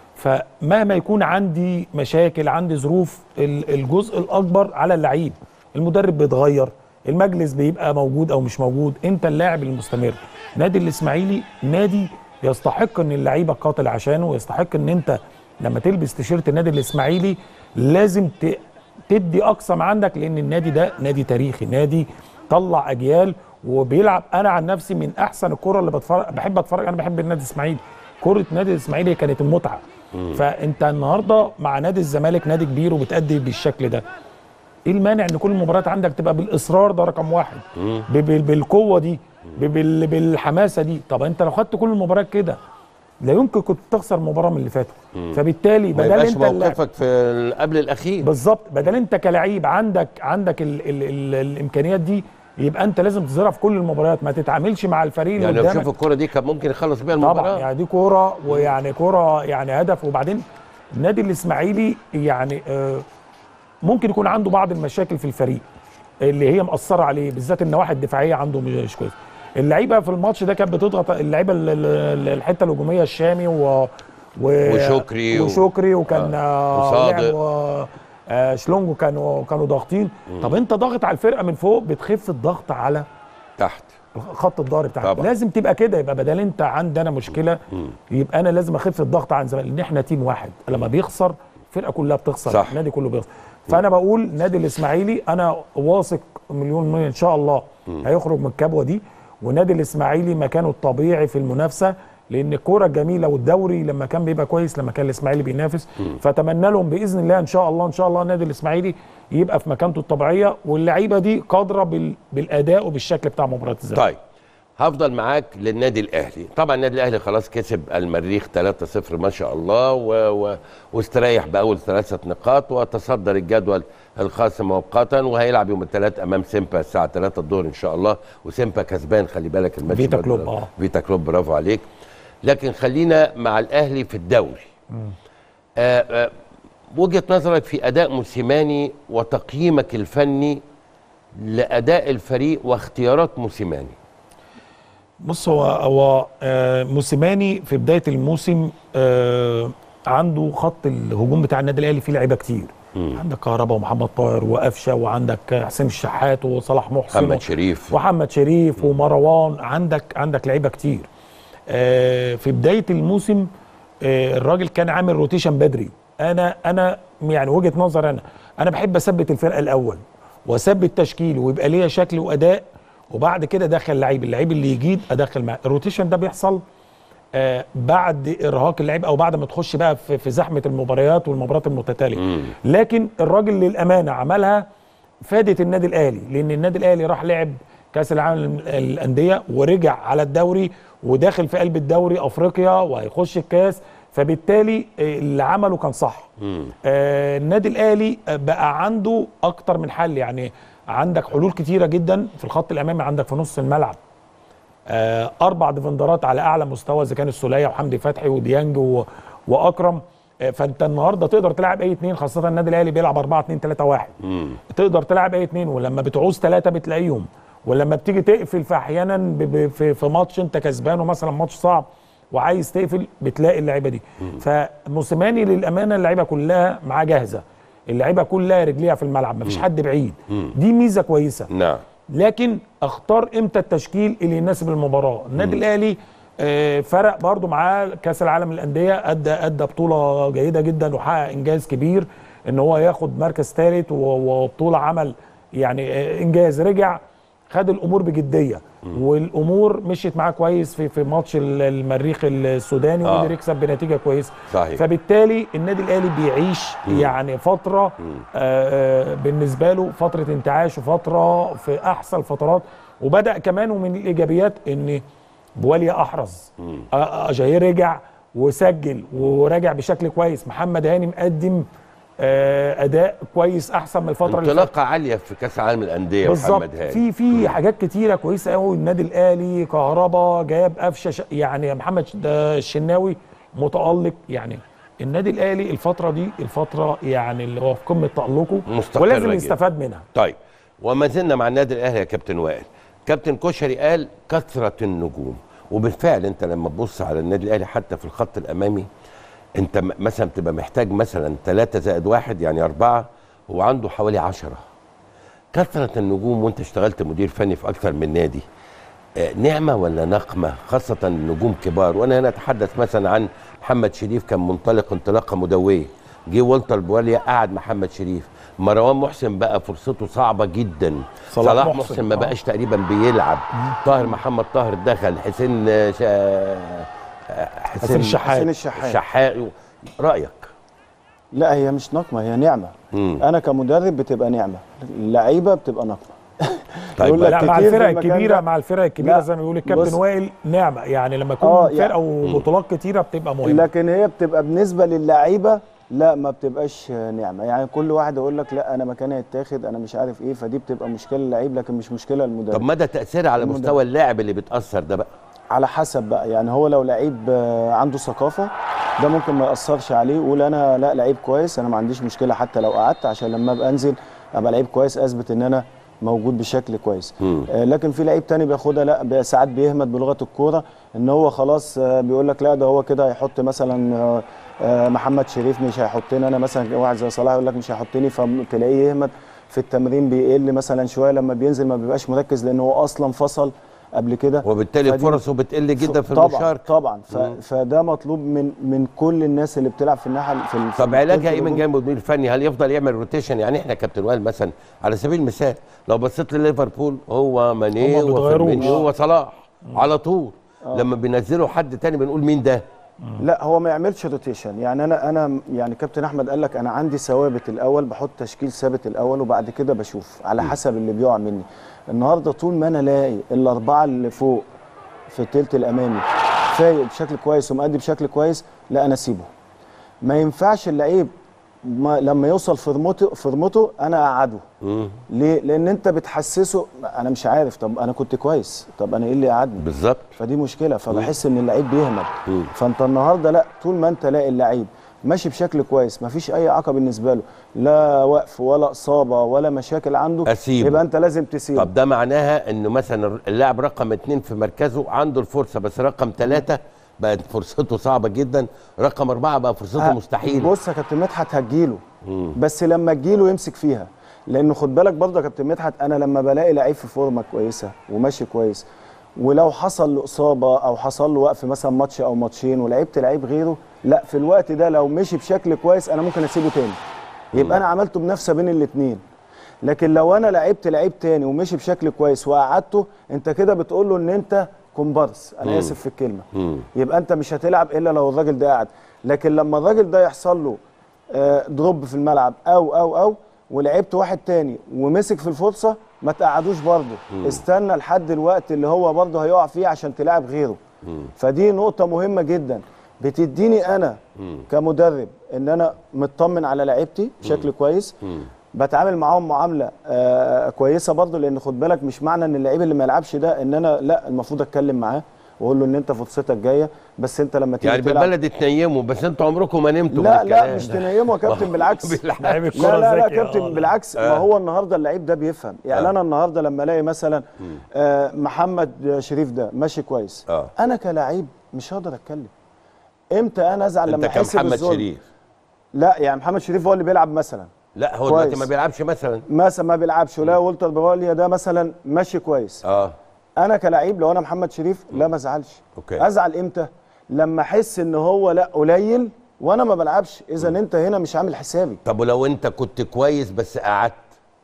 فمهما يكون عندي مشاكل، عندي ظروف، الجزء الاكبر على اللعيب. المدرب بيتغير، المجلس بيبقى موجود او مش موجود، انت اللاعب المستمر. نادي الاسماعيلي نادي يستحق ان اللعيبه قاتل عشانه، ويستحق ان انت لما تلبس تيشيرت النادي الاسماعيلي لازم تدي اقصى ما عندك، لان النادي ده نادي تاريخي، نادي طلع اجيال وبيلعب. انا عن نفسي من احسن الكره اللي بتفرج بحب اتفرج، انا بحب النادي الاسماعيلي. كره نادي الاسماعيلي كانت المتعه. مم. فانت النهارده مع نادي الزمالك نادي كبير وبتأدي بالشكل ده، ايه المانع ان كل المباريات عندك تبقى بالاصرار ده رقم واحد، بالقوه دي، بالحماسه دي؟ طب انت لو خدت كل المباريات كده لا يمكن كنت تخسر مباراه من اللي فاتوا. فبالتالي بدل انت موقفك في قبل الاخير بالظبط، بدل انت كلاعب عندك عندك ال ال ال الامكانيات دي، يبقى انت لازم تظهرها في كل المباريات، ما تتعاملش مع الفريق اللي قدامك. يعني لو شوف الكوره دي كان ممكن يخلص بيها المباراه طبعا. يعني دي كوره، ويعني كوره يعني هدف. وبعدين النادي الاسماعيلي يعني آه ممكن يكون عنده بعض المشاكل في الفريق اللي هي مأثره عليه، بالذات النواحي الدفاعيه عنده مش كويس. اللعيبه في الماتش ده كانت بتضغط، اللعيبه الحته الهجوميه الشامي و وشكري وشكري وكان وصادق و آه شلونجو كانوا كانوا ضاغطين. طب انت ضاغط على الفرقه من فوق، بتخف الضغط على تحت خط الظهر بتاعك. لازم تبقى كده، يبقى بدل انت عندنا مشكله مم. يبقى انا لازم اخف الضغط عن زمان، لان احنا تيم واحد. لما بيخسر الفرقه كلها بتخسر، صح. النادي كله بيخسر. فانا بقول نادي الاسماعيلي انا واثق مليون مليون ان شاء الله مم. هيخرج من الكبوه دي، ونادي الاسماعيلي مكانه الطبيعي في المنافسه، لان الكوره الجميله والدوري لما كان بيبقى كويس لما كان الاسماعيلي بينافس. فاتمنى لهم باذن الله ان شاء الله ان شاء الله النادي الاسماعيلي يبقى في مكانته الطبيعيه، واللعيبه دي قادره بال... بالاداء وبالشكل بتاع مباراه الزمالك. طيب هفضل معاك للنادي الاهلي. طبعا النادي الاهلي خلاص كسب المريخ ثلاثة صفر ما شاء الله، و... و... واستريح باول ثلاثه نقاط وتصدر الجدول الخاص مؤقتا، وهيلعب يوم الثلاث امام سيمبا الساعه ثلاثة الظهر ان شاء الله، وسيمبا كسبان خلي بالك الماتش. فيتا كلوب اه فيتا كلوب برافو عليك. لكن خلينا مع الاهلي في الدوري. آآ آآ وجهه نظرك في اداء موسيماني وتقييمك الفني لاداء الفريق واختيارات موسيماني. بص هو هو آه موسيماني في بدايه الموسم آه عنده خط الهجوم بتاع النادي الاهلي فيه لعيبه كتير. مم. عندك كهربا ومحمد طاهر وقفشه، وعندك حسين الشحات وصلاح محسن محمد شريف ومحمد شريف ومروان، عندك عندك لعيبه كتير. آه في بدايه الموسم آه الراجل كان عامل روتيشن بدري. انا انا يعني وجهه نظر انا انا بحب اثبت الفرقه الاول واثبت تشكيل ويبقى ليا شكل واداء، وبعد كده ادخل لعيب، اللعيب اللي يجيد ادخل معاه. الروتيشن ده بيحصل آه بعد ارهاق اللعيب او بعد ما تخش بقى في, في زحمه المباريات والمباريات المتتاليه. مم. لكن الراجل للامانه عملها فادت النادي الاهلي، لان النادي الاهلي راح لعب كاس العالم الانديه ورجع على الدوري وداخل في قلب الدوري افريقيا وهيخش الكاس، فبالتالي اللي عمله كان صح. آه النادي الاهلي بقى عنده اكتر من حل، يعني عندك حلول كتيره جدا في الخط الامامي، عندك في نص الملعب آه اربع ديفندرات على اعلى مستوى اذا كان السوليه وحمدي فتحي وديانج و... واكرم. آه فانت النهارده تقدر تلعب اي اثنين، خاصه النادي الاهلي بيلعب أربعة اثنين ثلاثة واحد. مم. تقدر تلعب اي اثنين، ولما بتعوز ثلاثه بتلاقيهم، ولما بتيجي تقفل في احيانا ب... ب... في... في ماتش انت كسبانه مثلا ماتش صعب وعايز تقفل بتلاقي اللعيبه دي. فموسيماني للامانه اللعيبه كلها معاه جاهزه، اللعيبه كلها رجليها في الملعب، مفيش حد بعيد. مم. دي ميزه كويسه. نعم. لكن اختار امتى التشكيل اللي يناسب المباراه. النادي الاهلي آه فرق برضو معاه كاس العالم للانديه، ادى ادى بطوله جيده جدا وحقق انجاز كبير ان هو ياخد مركز ثالث، وبطوله عمل يعني آه انجاز. رجع خد الامور بجديه والامور مشيت معاه كويس في في ماتش المريخ السوداني آه. وقدر يكسب بنتيجه كويسه. صحيح. فبالتالي النادي الاهلي بيعيش مم. يعني فتره آه بالنسبه له فتره انتعاش وفتره في احسن الفترات. وبدا كمان ومن الايجابيات ان بواليا احرز، اجاير رجع وسجل وراجع بشكل كويس، محمد هاني مقدم آه اداء كويس احسن من الفتره اللي انطلاقه عاليه في كاس العالم للانديه. محمد هاني في في حاجات كتيره كويسه قوي. النادي الاهلي كهربا جاب قفشه، يعني محمد الشناوي متالق. يعني النادي الاهلي الفتره دي الفتره يعني اللي هو في قمه تالقه ولازم يستفاد منها. طيب وما زلنا مع النادي الاهلي يا كابتن وائل. كابتن كشري قال كثره النجوم، وبالفعل انت لما تبص على النادي الاهلي حتى في الخط الامامي انت مثلا بتبقى محتاج مثلا ثلاثة زائد واحد يعني أربعة، هو عنده حوالي عشرة. كثرة النجوم وانت اشتغلت مدير فني في أكثر من نادي، آه نعمة ولا نقمة؟ خاصة نجوم كبار، وأنا هنا أتحدث مثلا عن محمد شريف كان منطلق انطلاقة مدوية، جه والتر بواليا قعد محمد شريف، مروان محسن بقى فرصته صعبة جدا، صلاح, صلاح محسن, محسن ما بقاش تقريبا بيلعب، طاهر محمد طاهر دخل، حسين شا... حسين الشحات حسين الشحات الشحات رأيك؟ لا هي مش نقمة، هي نعمة. مم. أنا كمدرب بتبقى نعمة، اللعيبة بتبقى نقمة. طيب لا مع الفرق الكبيرة مع الفرق الكبيرة زي ما بيقول الكابتن وائل نعمة، يعني لما يكون آه فرقة وبطولات كتيرة بتبقى مهمة. لكن هي بتبقى بالنسبة للعيبة لا ما بتبقاش نعمة، يعني كل واحد يقول لك لا أنا مكاني هيتاخد أنا مش عارف إيه، فدي بتبقى مشكلة للعيب لكن مش مشكلة للمدرب. طب مدى تأثيرها على المدرب. مستوى اللاعب اللي بيتأثر ده بقى؟ على حسب بقى، يعني هو لو لعيب عنده ثقافه ده ممكن ما ياثرش عليه، يقول انا لا لعيب كويس انا ما عنديش مشكله حتى لو قعدت عشان لما ابقى انزل ابقى لعيب كويس اثبت ان انا موجود بشكل كويس. آه لكن في لعيب تاني بياخدها لا ساعات بيهمد بلغه الكوره ان هو خلاص آه بيقول لك لا ده هو كده هيحط مثلا آه آه محمد شريف مش هيحطني انا، مثلا واحد زي صلاح يقول لك مش هيحطني، فتلاقيه يهمد في التمرين بيقل مثلا شويه، لما بينزل ما بيبقاش مركز لان هو اصلا فصل قبل كده، وبالتالي فرصه بتقل جدا في طبعًا المشاركه. طبعا طبعا فده مطلوب من من كل الناس اللي بتلعب في الناحيه في طب علاجها ايه من جانب المدير الفني؟ هل يفضل يعمل روتيشن؟ يعني احنا كابتن وائل مثلا على سبيل المثال لو بصيت لليفربول هو ماني وفيرمينيو وصلاح على طول، آه. لما بينزلوا حد تاني بنقول مين ده؟ لا هو ما يعملش روتيشن. يعني انا انا يعني كابتن احمد قال لك انا عندي ثوابت الاول، بحط تشكيل ثابت الاول وبعد كده بشوف على حسب اللي بيقع مني. النهارده طول ما انا الاقي الاربعه اللي فوق في الثلث الامامي فايق بشكل كويس ومؤدي بشكل كويس، لا انا اسيبه. ما ينفعش اللعيب لما يوصل فورمته فورمته انا اقعده. ليه؟ لان انت بتحسسه انا مش عارف، طب انا كنت كويس، طب انا ايه اللي قعدني؟ بالظبط. فدي مشكله، فبحس ان اللعيب بيهمل. فانت النهارده لا، طول ما انت لاقي اللعيب ماشي بشكل كويس، مفيش اي عقبه بالنسبه له، لا وقف ولا اصابه ولا مشاكل عنده، أسيبه. يبقى انت لازم تسيبه. طب ده معناها انه مثلا اللاعب رقم اتنين في مركزه عنده الفرصه، بس رقم ثلاثه بقت فرصته صعبه جدا، رقم اربعه بقى فرصته مستحيله. بص يا كابتن مدحت هتجيله، بس لما تجيله يمسك فيها، لانه خد بالك برضه يا كابتن مدحت، انا لما بلاقي لعيب في فورمه كويسه وماشي كويس، ولو حصل له اصابه او حصل له وقف مثلا ماتش او ماتشين ولعبت لعيب غيره، لا في الوقت ده لو مشي بشكل كويس انا ممكن اسيبه تاني، يبقى انا عملته بنفسه بين الاثنين. لكن لو انا لعبت لعيب تاني ومشي بشكل كويس وقعدته، انت كده بتقول له ان انت كومبارس، انا اسف في الكلمه، مم. يبقى انت مش هتلعب الا لو الراجل ده قاعد. لكن لما الراجل ده يحصل له آه دروب في الملعب او او او ولعبت واحد تاني ومسك في الفرصه، ما تقعدوش برضه، استنى لحد الوقت اللي هو برضه هيقع فيه عشان تلعب غيره. مم. فدي نقطه مهمه جدا بتديني انا مم. كمدرب ان انا مطمن على لعيبتي بشكل مم. كويس. مم. بتعامل معاهم معامله آه كويسه برضه، لان خد بالك مش معنى ان اللعيب اللي ما يلعبش ده ان انا لا، المفروض اتكلم معاه واقول له ان انت فرصتك جايه، بس انت لما تيجي يعني بالبلد تنيموا، بس انتوا عمركم ما نمتوا. لا لا مش تنيموا يا كابتن، بالعكس. لا لا لا كابتن بالعكس، ما هو النهارده اللعيب ده بيفهم. يعني آه. انا النهارده لما الاقي مثلا آه محمد شريف ده ماشي كويس، آه. انا كلاعب مش هقدر اتكلم. امتى انا ازعل لما احس بالظلم؟ انت كمحمد شريف؟ لا يعني محمد شريف هو اللي بيلعب مثلا. لا هو دلوقتي ما بيلعبش مثلا مثلا ما بيلعبش، ولا والتر بواليا ده مثلا ماشي كويس. اه انا كلاعب لو انا محمد شريف لا ما ازعلش. اوكي. ازعل امتى؟ لما احس ان هو لا قليل وانا ما بلعبش، اذا انت هنا مش عامل حسابي. طب ولو انت كنت كويس بس قعدت؟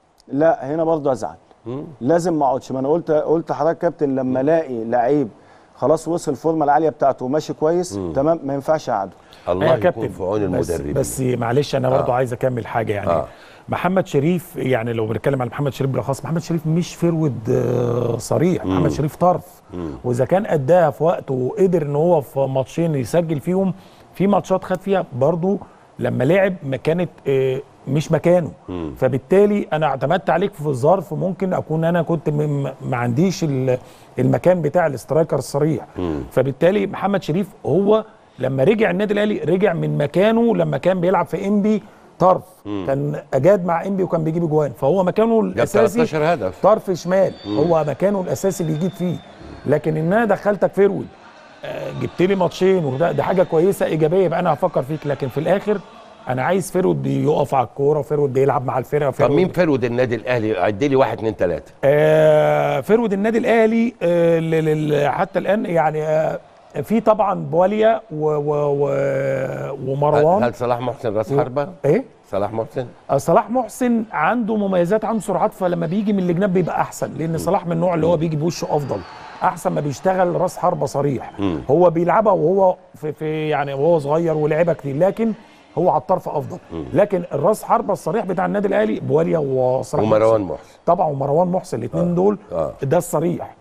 لا هنا برضه ازعل. مم. لازم ما اقعدش. ما انا قلت قلت لحضرتك كابتن، لما الاقي لعيب خلاص وصل الفورمه العاليه بتاعته وماشي كويس مم. تمام، ما ينفعش اقعده. الله يكون في عون المدربين. بس, بس معلش انا برضه آه. عايز اكمل حاجه. يعني آه. محمد شريف، يعني لو بنتكلم على محمد شريف بالاخص، محمد شريف مش فرود صريح. مم. محمد شريف طرف. مم. واذا كان اداها في وقته وقدر ان هو في ماتشين يسجل فيهم، في ماتشات خد فيها برضه لما لعب ما كانت مش مكانه. مم. فبالتالي انا اعتمدت عليك في الظرف، ممكن اكون انا كنت ما عنديش المكان بتاع الاسترايكر الصريح. مم. فبالتالي محمد شريف هو لما رجع النادي الاهلي رجع من مكانه لما كان بيلعب في انبي طرف. مم. كان اجاد مع انبي وكان بيجيب اجوان، فهو مكانه الاساسي هدف. طرف شمال. مم. هو مكانه الاساسي اللي يجيب فيه. لكن ان انا دخلتك فيرود، جبت لي ماتشين وده دي حاجه كويسه ايجابيه، يبقى انا هفكر فيك. لكن في الاخر انا عايز فيرود بيقف على الكوره، فيرود بيلعب مع الفرقه. طب مين فيرود النادي الاهلي؟ عد لي واحد اتنين تلاته. آه فيرود النادي الاهلي آه حتى الان يعني آه في طبعا بواليا و و و ومروان. هل صلاح محسن راس حربه؟ ايه؟ صلاح محسن؟ آه صلاح محسن عنده مميزات، عنده سرعات، فلما بيجي من الجناب بيبقى احسن، لان صلاح من النوع اللي هو بيجي بوشه افضل، احسن ما بيشتغل راس حربه صريح. مم. هو بيلعبها وهو في, في يعني وهو صغير ولعبها كتير، لكن هو على الطرف افضل. مم. لكن الراس حربه الصريح بتاع النادي الاهلي بواليا وصلاح ومروان محسن. محسن طبعا، ومروان محسن الاثنين آه. دول آه. ده الصريح.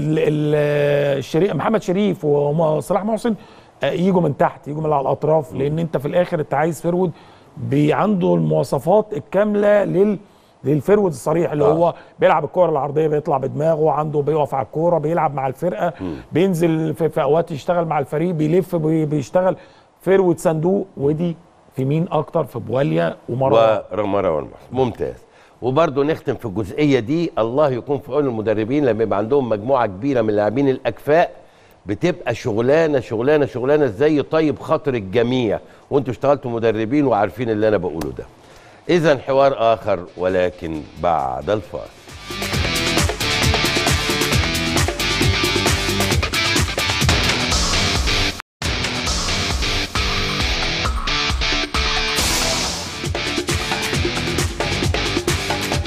الشريف محمد شريف وصلاح محسن يجوا من تحت، يجوا من على الاطراف. مم. لان انت في الاخر انت عايز فيرود عنده المواصفات الكامله لل للفيرود الصريح اللي آه. هو بيلعب الكره العرضيه، بيطلع بدماغه، عنده بيقف على الكوره، بيلعب مع الفرقه. مم. بينزل في, في اوقات يشتغل مع الفريق، بيلف بيشتغل فيرود صندوق. ودي في مين اكتر؟ في بواليا ومروان ومروان. ممتاز. وبرضه نختم في الجزئيه دي، الله يكون في عون المدربين لما يبقى عندهم مجموعه كبيره من اللاعبين الاكفاء، بتبقى شغلانه شغلانه شغلانه ازاي طيب خاطر الجميع، وانتوا اشتغلتوا مدربين وعارفين اللي انا بقوله ده. اذا حوار اخر ولكن بعد الفاصل.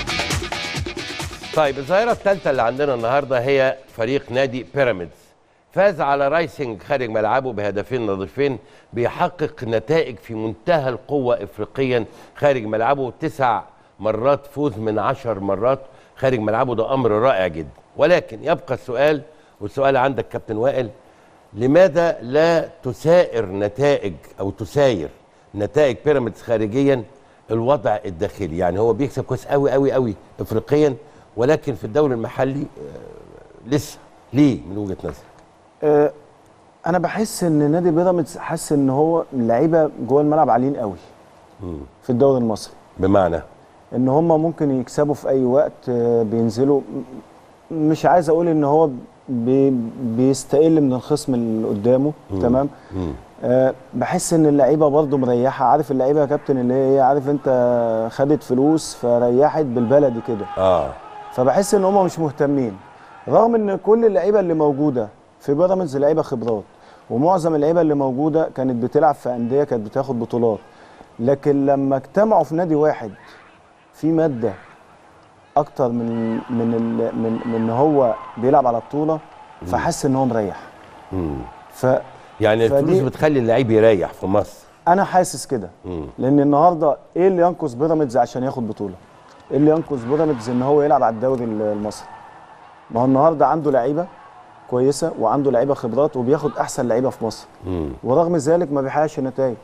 طيب الظاهرة الثالثة اللي عندنا النهاردة هي فريق نادي بيراميدز فاز على رايسنج خارج ملعبه بهدفين نظيفين، بيحقق نتائج في منتهى القوة إفريقيا خارج ملعبه، تسع مرات فوز من عشر مرات خارج ملعبه، ده أمر رائع جدا. ولكن يبقى السؤال، والسؤال عندك كابتن وائل، لماذا لا تسائر نتائج أو تساير نتائج بيراميدز خارجيا الوضع الداخلي؟ يعني هو بيكسب كويس قوي قوي قوي إفريقيا، ولكن في الدوري المحلي آه لسه. ليه من وجهة نظرك؟ آه انا بحس ان نادي بيراميدز حاسس ان هو اللعيبه جوه الملعب عاليين قوي مم. في الدوري المصري، بمعنى ان هم ممكن يكسبوا في اي وقت. آه بينزلوا، مش عايز اقول ان هو بي بيستقل من الخصم اللي قدامه. مم. تمام. مم. أه بحس ان اللعيبه برضو مريحه. عارف اللعيبه يا كابتن اللي هي عارف انت خدت فلوس فريحت بالبلدي كده. اه فبحس ان هم مش مهتمين، رغم ان كل اللعيبه اللي موجوده في بيراميدز لعيبه خبرات، ومعظم اللعيبه اللي موجوده كانت بتلعب في انديه كانت بتاخد بطولات، لكن لما اجتمعوا في نادي واحد في ماده اكتر من من من من ان هو بيلعب على بطوله، فحس ان هو مريح. امم ف يعني الفلوس بتخلي اللعيب يريح في مصر. انا حاسس كده، لان النهارده ايه اللي ينقذ بيراميدز عشان ياخد بطوله؟ ايه اللي ينقذ بيراميدز ان هو يلعب على الدوري المصري؟ ما هو النهارده عنده لعيبه كويسه وعنده لعيبه خبرات وبياخد احسن لعيبه في مصر، مم. ورغم ذلك ما بيحققش نتائج.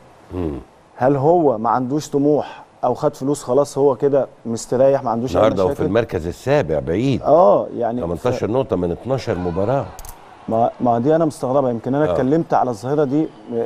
هل هو ما عندوش طموح او خد فلوس خلاص هو كده مستريح ما عندوش اي مشاكل؟ النهارده في المركز السابع بعيد. اه يعني تمنتاشر ف... نقطه من اتناشر مباراه. ما ما دي انا مستغربه. يمكن انا اتكلمت على الظاهره دي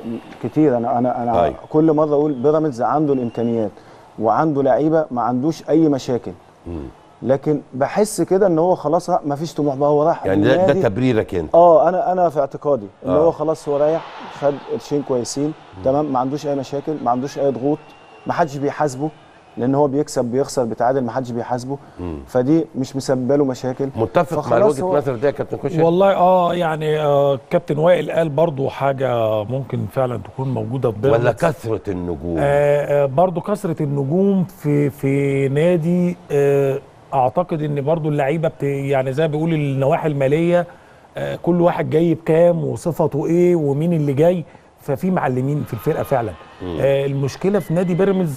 كتير. انا انا انا أي. كل مره اقول بيراميدز عنده الامكانيات وعنده لعيبه ما عندوش اي مشاكل. مم. لكن بحس كده ان هو خلاص ما فيش طموح بقى، هو راح يعني ده, ده تبريرك انت؟ اه انا انا في اعتقادي ان آه. هو خلاص هو رايح خد قرشين كويسين. مم. تمام، ما عندوش اي مشاكل، ما عندوش اي ضغوط، ما حدش بيحاسبه لان هو بيكسب بيخسر بيتعادل، ما حدش بيحاسبه. مم. فدي مش مسببه له مشاكل. متفق مع وجهه النظر دي يا كابتن كشري؟ والله اه يعني آه كابتن وائل قال برضو حاجه ممكن فعلا تكون موجوده في بيراميدز، ولا كثره النجوم. آه آه برضو كثره النجوم في في نادي. آه اعتقد ان برضو اللعيبه يعني زي ما بيقول النواحي الماليه، آه كل واحد جاي بكام وصفته ايه ومين اللي جاي، ففي معلمين في الفرقه فعلا. آه المشكله في نادي بيراميدز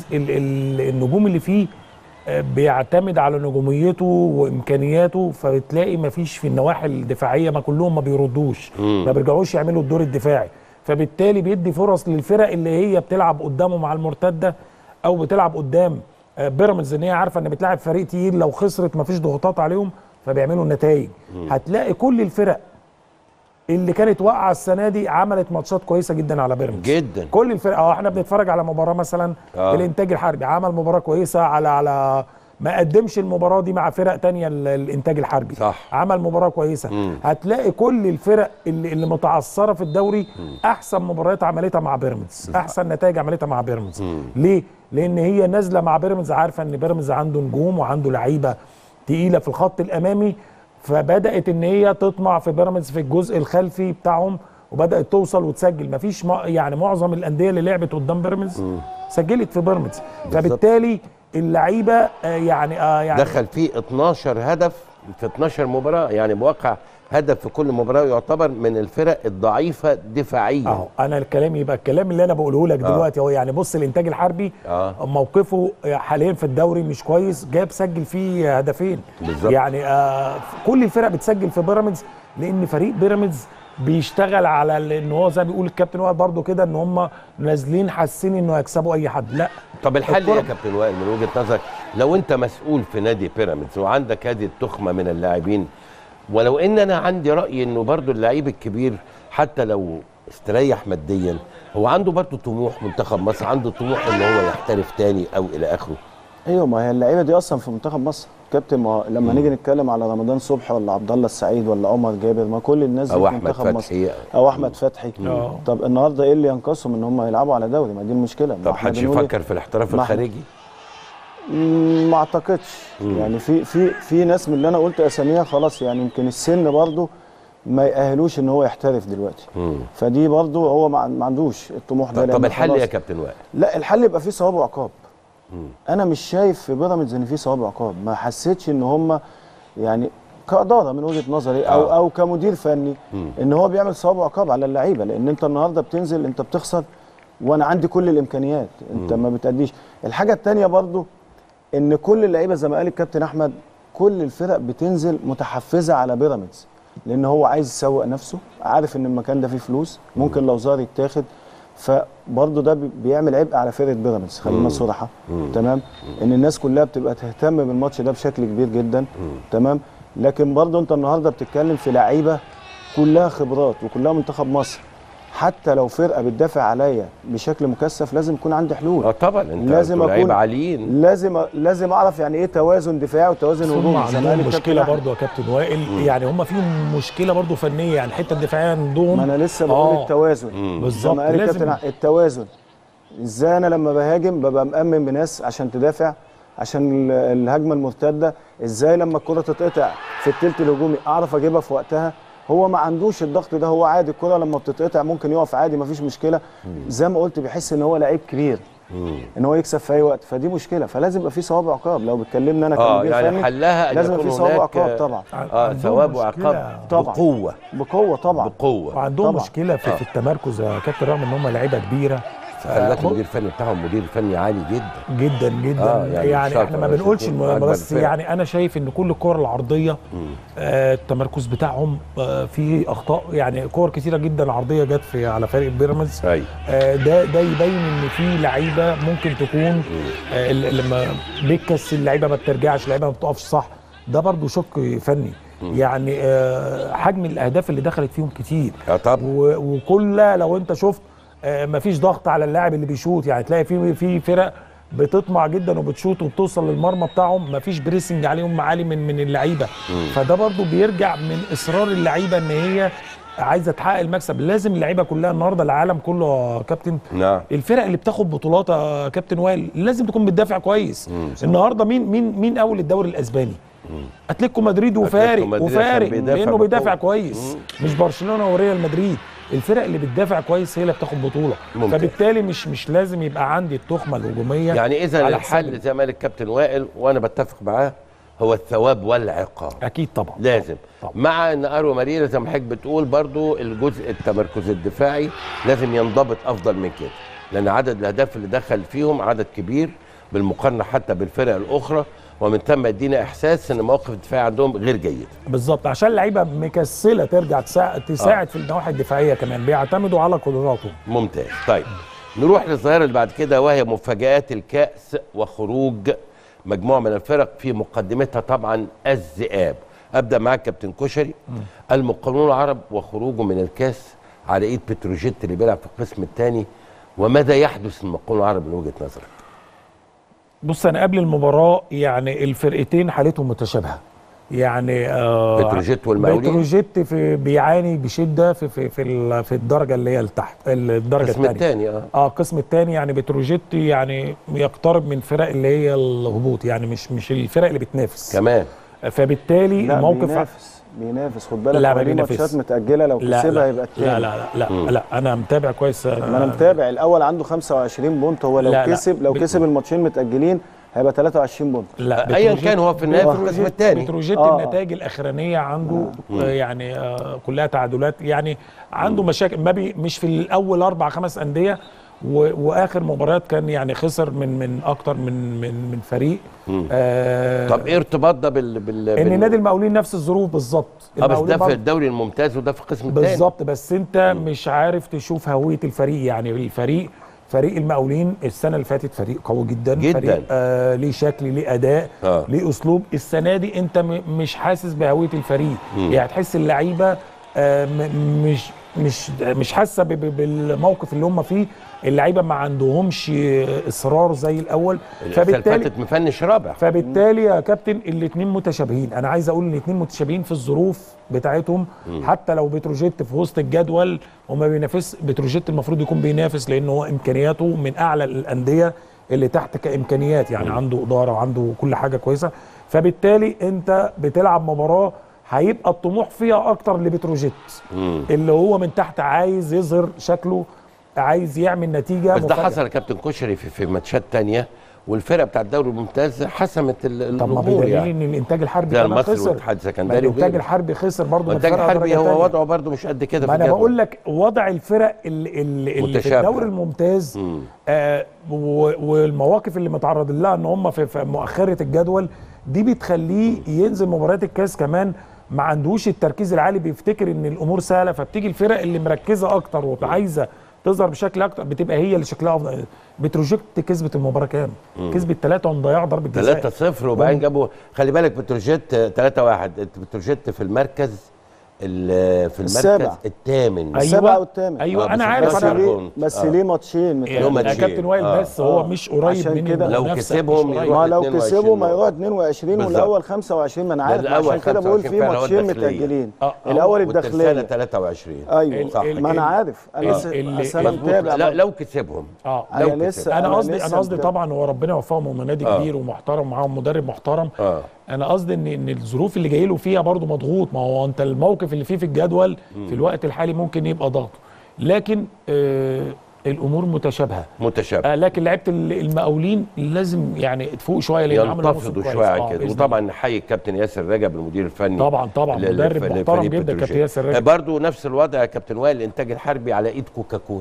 النجوم اللي فيه آه بيعتمد على نجوميته وامكانياته، فبتلاقي ما فيش في النواحي الدفاعيه ما كلهم ما بيردوش، مم. ما بيرجعوش يعملوا الدور الدفاعي، فبالتالي بيدي فرص للفرق اللي هي بتلعب قدامه مع المرتده او بتلعب قدام آه بيراميدز ان هي عارفه ان بتلعب فريق تقيل، لو خسرت ما فيش ضغوطات عليهم فبيعملوا النتائج. هتلاقي كل الفرق اللي كانت واقعه السنه دي عملت ماتشات كويسه جدا على بيراميدز جدا. كل الفرق. اه احنا بنتفرج على مباراه مثلا آه. الانتاج الحربي عمل مباراه كويسه على على ما قدمش المباراه دي مع فرق تانية. الانتاج الحربي صح. عمل مباراه كويسه. مم. هتلاقي كل الفرق اللي, اللي متعثره في الدوري مم. احسن مباريات عملتها مع بيراميدز، احسن نتائج عملتها مع بيراميدز. ليه؟ لان هي نازله مع بيراميدز عارفه ان بيراميدز عنده نجوم وعنده لعيبه تقيله في الخط الامامي، فبدات ان هي تطمع في بيراميدز في الجزء الخلفي بتاعهم وبدات توصل وتسجل. مفيش يعني معظم الانديه اللي لعبت قدام بيراميدز سجلت في بيراميدز، فبالتالي اللعيبه يعني آه يعني دخل فيه اتناشر هدف في اتناشر مباراه، يعني بواقع هدف في كل مباراه، يعتبر من الفرق الضعيفه دفاعيا. اهو انا الكلام يبقى الكلام اللي انا بقوله لك دلوقتي اهو. يعني بص الانتاج الحربي آه. موقفه حاليا في الدوري مش كويس، جاب سجل فيه هدفين بالظبط. يعني آه كل الفرق بتسجل في بيراميدز لان فريق بيراميدز بيشتغل على ان هو زي ما بيقول الكابتن وائل برضو كده ان هم نازلين حاسين انه هيكسبوا اي حد. لا طب الحل يا كابتن وائل من وجهه نظرك، لو انت مسؤول في نادي بيراميدز وعندك هذه التخمه من اللاعبين، ولو ان انا عندي راي انه برضو اللعيب الكبير حتى لو استريح ماديا هو عنده برضو طموح، منتخب مصر عنده طموح ان هو يحترف تاني او الى اخره. ايوه ما هي اللعيبه دي اصلا في منتخب مصر كابتن. ما لما مم. نيجي نتكلم على رمضان صبحي ولا عبد الله السعيد ولا عمر جابر، ما كل الناس دي في منتخب مصر، او احمد فتحي. مم. طب النهارده ايه اللي ينقصهم ان هم يلعبوا على دوري؟ ما دي المشكله. طب حدش يفكر في الاحتراف الخارجي؟ ما اعتقدش. مم. يعني في في في ناس من اللي انا قلت اساميها خلاص، يعني يمكن السن برضه ما يأهلوش ان هو يحترف دلوقتي. مم. فدي برضه هو ما عندوش الطموح ده. طب الحل يا كابتن وائل؟ لا الحل يبقى فيه ثواب وعقاب. مم. انا مش شايف في بيراميدز ان في ثواب وعقاب، ما حسيتش ان هم يعني كاداره من وجهه نظري او آه. او كمدير فني مم. ان هو بيعمل ثواب وعقاب على اللعيبه، لان انت النهارده بتنزل انت بتخسر وانا عندي كل الامكانيات، انت مم. ما بتأديش. الحاجه الثانيه برضو ان كل اللعيبه زي ما قال الكابتن احمد، كل الفرق بتنزل متحفزه على بيراميدز، لان هو عايز يسوق نفسه، عارف ان المكان ده فيه فلوس ممكن لو زار يتاخد، فبرضه ده بيعمل عبء على فرقه بيراميدز. خلينا صراحه تمام، ان الناس كلها بتبقى تهتم بالماتش ده بشكل كبير جدا. تمام، لكن برضه انت النهارده بتتكلم في لعيبه كلها خبرات وكلها منتخب مصر، حتى لو فرقه بتدافع عليا بشكل مكثف لازم يكون عندي حلول. اه طبعا انت لازم لعيبه اكون عاليين، لازم لازم اعرف يعني ايه توازن دفاعي وتوازن هم هجومي. عندهم مشكله برضو يا كابتن وائل، يعني هم فيهم مشكله برضو فنيه، يعني الحته الدفاعيه عندهم. ما انا لسه بقول آه. التوازن بالظبط، لازم التوازن. ازاي انا لما بهاجم ببقى مأمن بناس عشان تدافع عشان الهجمه المرتده، ازاي لما الكره تتقطع في الثلث الهجومي اعرف اجيبها في وقتها. هو ما عندوش الضغط ده، هو عادي الكره لما بتتقطع ممكن يقف عادي مفيش مشكله. زي ما قلت بيحس ان هو لعيب كبير، ان هو يكسب في اي وقت، فدي مشكله، فلازم يبقى في ثواب وعقاب. لو بتكلمنا انا اه كمدير يعني فني حلها لازم يبقى في ثواب وعقاب طبعا. اه ثواب وعقاب طبعا بقوه بقوه طبعا بقوه. وعندهم طبعا. مشكله في, آه. في التمركز يا كابتن، رغم ان هم لعيبه كبيره. خلي بالك المدير الفني بتاعهم مدير فني عالي جدا جدا جدا. آه يعني, يعني احنا ما بنقولش بس فرق. يعني انا شايف ان كل الكور العرضيه آه التمركز بتاعهم آه فيه اخطاء، يعني كور كثيره جدا عرضيه جت في على فريق بيراميدز. آه ده ده يبين ان في لعيبه ممكن تكون آه لما بيكس اللعيبه ما بترجعش، اللعيبه ما بتقفش صح، ده برضو شق فني. يعني آه حجم الاهداف اللي دخلت فيهم كتير طبعا، وكلها لو انت شفت آه مفيش ضغط على اللاعب اللي بيشوط، يعني تلاقي في في فرق بتطمع جدا وبتشوط وبتوصل للمرمى بتاعهم، مفيش بريسنج عليهم عالي من من اللعيبه. فده برضو بيرجع من اصرار اللعيبه ان هي عايزه تحقق المكسب. لازم اللعيبه كلها النهارده العالم كله يا كابتن، نعم، الفرق اللي بتاخد بطولات يا كابتن وائل لازم تكون بتدافع كويس. النهارده مين مين مين اول الدوري الاسباني؟ اتلتيكو مدريد وفارق وفارق لانه بيدافع كويس، مش برشلونه وريال مدريد. الفرق اللي بتدافع كويس هي اللي بتاخد بطوله. ممكن. فبالتالي مش مش لازم يبقى عندي التخمه الهجوميه. يعني اذا الحل زي ما قال الكابتن وائل وانا بتفق معاه هو الثواب والعقاب. اكيد طبعا لازم طبعا. مع ان اروى مارينا زي ما حضرتك بتقول برضو الجزء التمركز الدفاعي لازم ينضبط افضل من كده، لان عدد الاهداف اللي دخل فيهم عدد كبير بالمقارنه حتى بالفرق الاخرى، ومن ثم يدينا احساس ان مواقف الدفاع عندهم غير جيد. بالظبط، عشان اللعيبه مكسله ترجع تساعد, تساعد آه. في النواحي الدفاعيه كمان، بيعتمدوا على قدراتهم. ممتاز. طيب نروح للظاهره اللي بعد كده وهي مفاجآت الكأس وخروج مجموعه من الفرق في مقدمتها طبعا الذئاب. ابدا معاك كابتن كشري. م. المقاولون العرب وخروجه من الكاس على ايد بتروجيت اللي بيلعب في القسم الثاني، وماذا يحدث للمقاولون العرب من وجهه نظرك؟ بص انا قبل المباراه يعني الفرقتين حالتهم متشابهه، يعني آه بتروجيت والمقاولين. بتروجيت في بيعاني بشده في في في, في الدرجه اللي هي لتحت، الدرجه القسم الثاني اه اه القسم الثاني. يعني بتروجيت يعني يقترب من فرق اللي هي الهبوط، يعني مش مش الفرق اللي بتنافس كمان. فبالتالي لا الموقف بينافس بينافس خد بالك، لا ما بينافس ماتشات متاجله لو كسبها هيبقى الثاني. لا لا لا لا, لا انا متابع كويس. ما انا متابع الاول عنده خمسة وعشرين بونت، هو لو لا كسب لا لو كسب الماتشين متاجلين هيبقى ثلاثة وعشرين بونت. لا ايا كان هو في النهايه في القسم الثاني. بتروجيت آه. النتائج الاخرانيه عنده آه. يعني آه كلها تعادلات، يعني عنده م. مشاكل، ما بي مش في الاول اربع خمس انديه، واخر مباريات كان يعني خسر من من اكتر من من من فريق. آه طب ايه ارتباط ده بال بال ان بال... نادي المقاولين نفس الظروف بالظبط. اه بس ده في الدوري الممتاز وده في القسم الثاني بالظبط، بس انت م. مش عارف تشوف هويه الفريق. يعني الفريق فريق المقاولين السنه اللي فاتت فريق قوي جدا جدا، فريق آه ليه شكل ليه اداء آه. ليه اسلوب. السنه دي انت مش حاسس بهويه الفريق، م. يعني تحس اللعيبه آه مش مش مش حاسه بالموقف اللي هم فيه. اللعيبه ما عندهمش اصرار زي الاول، فبالتالي مفنش رابع. فبالتالي يا كابتن الاثنين متشابهين. انا عايز اقول الاثنين متشابهين في الظروف بتاعتهم. م. حتى لو بتروجيت في وسط الجدول وما بينافس، بتروجيت المفروض يكون بينافس لانه هو امكانياته من اعلى الانديه اللي تحت كامكانيات، يعني م. عنده اداره وعنده كل حاجه كويسه. فبالتالي انت بتلعب مباراه هيبقى الطموح فيها اكتر لبتروجيت، اللي هو من تحت عايز يظهر شكله، عايز يعمل نتيجه بس ده حصل يا كابتن كشري في, في ماتشات تانية والفرق بتاع الدوري الممتاز حسمت الامور. طب ما بدليل يعني ان الانتاج الحربي زي كمان المصري خسر. والاتحاد السكندري الانتاج الحربي خسر برضه. الانتاج الحربي هو وضعه برضه مش قد كده. ما انا بقول لك وضع الفرق اللي, اللي في الدوري الممتاز آه والمواقف اللي متعرض لها ان هم في, في مؤخره الجدول دي بتخليه ينزل مباريات الكاس كمان ما عندوش التركيز العالي، بيفتكر ان الامور سهله، فبتيجي الفرق اللي مركزه اكتر وعايزه تظهر بشكل اكتر بتبقى هي اللي شكلها افضل. بتروجيت كسبت المباراه كام؟ كسبت ثلاثة ومن ضياع ضربه جزاء ثلاثة صفر وبعدين جابوا. خلي بالك بتروجيت ثلاثة واحد. بتروجيت في المركز في المركز السابع. الثامن. أيوة السابع والثامن. ايوه آه انا عارف. بس انا ليه بس آه. ليه ماتشين يعني كابتن وائل آه. بس هو آه. مش قريب من كده لو كسبهم ما لو كسبوا ما يروح اتنين وعشرين والاول خمسة وعشرين. ما انا عارف عشان كده بقول في ماتشين متاجلين. آه. الاول الداخليه ثلاثة وعشرين. ايوه صح. ما انا عارف. انا لسه انا متابع. لا لو كسبهم اه لو لسه انا قصدي انا قصدي طبعا هو ربنا يوفقهم، هم نادي آه. كبير ومحترم ومعاهم مدرب محترم. اه انا قصدي ان ان الظروف اللي جاي له فيها برضه مضغوط. ما هو انت الموقف اللي فيه في الجدول في الوقت الحالي ممكن يبقى ضغطه، لكن آه الامور متشابهه متشابهه. آه لكن لعيبه المقاولين لازم يعني تفوق شويه لان عملوا موسم ينتفضوا كويس. شويه آه عن كده. وطبعا نحيي الكابتن ياسر رجب المدير الفني. طبعا طبعا مدرب محترم جدا كابتن ياسر رجب. برضه نفس الوضع يا كابتن وائل، الانتاج الحربي على ايد كوكاكولا.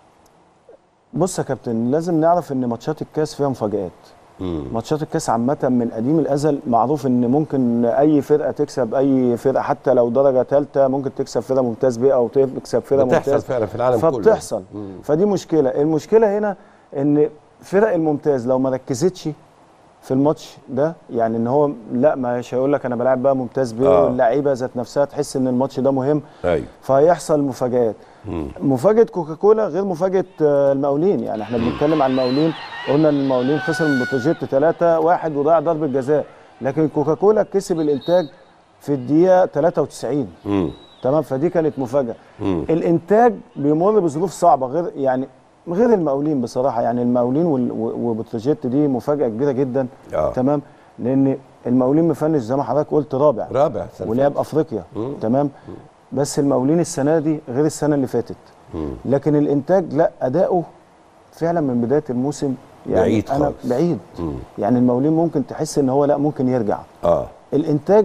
بص يا كابتن، لازم نعرف ان ماتشات الكاس فيها مفاجآت. ماتشات الكاس عامة من قديم الأزل معروف إن ممكن أي فرقة تكسب أي فرقة، حتى لو درجة ثالثة ممكن تكسب فرقة ممتاز بيه أو تكسب فرقة ممتاز. بتحصل فعلا في العالم كله. فبتحصل. فدي مشكلة. المشكلة هنا إن فرق الممتاز لو ما ركزتش في الماتش ده، يعني إن هو لا مش هيقول لك أنا بلعب بقى ممتاز بيه آه. واللعيبة ذات نفسها تحس إن الماتش ده مهم. أيوه. فهيحصل مفاجآت. مفاجأة كوكاكولا غير مفاجأة المقاولين. يعني احنا بنتكلم عن المقاولين، قلنا ان المقاولين خسر من بتروجيت ثلاثة واحد وضيع ضربة جزاء، لكن كوكاكولا كسب الانتاج في الدقيقة ثلاثة وتسعين. مم. تمام. فدي كانت مفاجأة. مم. الانتاج بيمر بظروف صعبة غير يعني غير المقاولين بصراحة. يعني المقاولين وبتروجيت دي مفاجأة كبيرة جدا. آه. تمام. لان المقاولين مفنش زي ما حضرتك قلت رابع رابع ولعب افريقيا. مم. تمام. مم. بس المقاولين السنه دي غير السنه اللي فاتت. مم. لكن الانتاج لا اداؤه فعلا من بدايه الموسم يعني بعيد انا خالص. بعيد. مم. يعني المقاولين ممكن تحس ان هو لا ممكن يرجع. اه الانتاج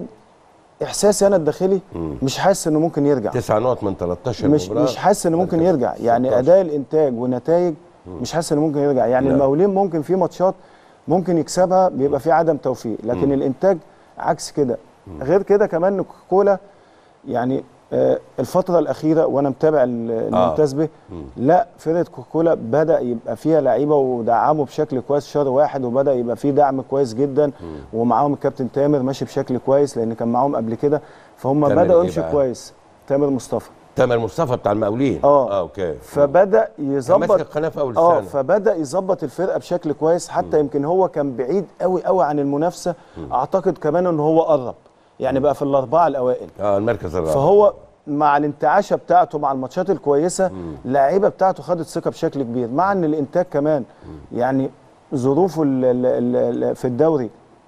احساسي انا الداخلي مم. مش حاسس انه ممكن يرجع. تسع نقط من تلتاشر مش مباراة. مش حاسس انه ممكن يرجع. يعني ستاشر. اداء الانتاج ونتائج مش حاسس انه ممكن يرجع. يعني لا. المقاولين ممكن في ماتشات ممكن يكسبها بيبقى في عدم توفيق، لكن مم. الانتاج عكس كده. غير كده كمان كوكاكولا يعني الفترة الأخيرة وأنا متابع الممتاز به، لا فرقة كوكاكولا بدأ يبقى فيها لعيبة ودعموا بشكل كويس شهر واحد، وبدأ يبقى فيه دعم كويس جدا. مم. ومعاهم الكابتن تامر ماشي بشكل كويس لأن كان معاهم قبل كده، فهم بدأوا يمشوا كويس. تامر مصطفى تامر مصطفى بتاع المقاولين. اه, آه اوكي. فبدأ يظبط القناة في أول اه سنة. فبدأ يظبط الفرقة بشكل كويس. حتى مم. يمكن هو كان بعيد قوي قوي عن المنافسة. مم. أعتقد كمان إن هو قرب يعني بقى في الأربعة الأوائل. اه المركز الرابع. فهو مع الانتعاشه بتاعته مع الماتشات الكويسه اللعيبه بتاعته خدت ثقه بشكل كبير، مع ان الانتاج كمان مم. يعني ظروفه ال ال ال في الدوري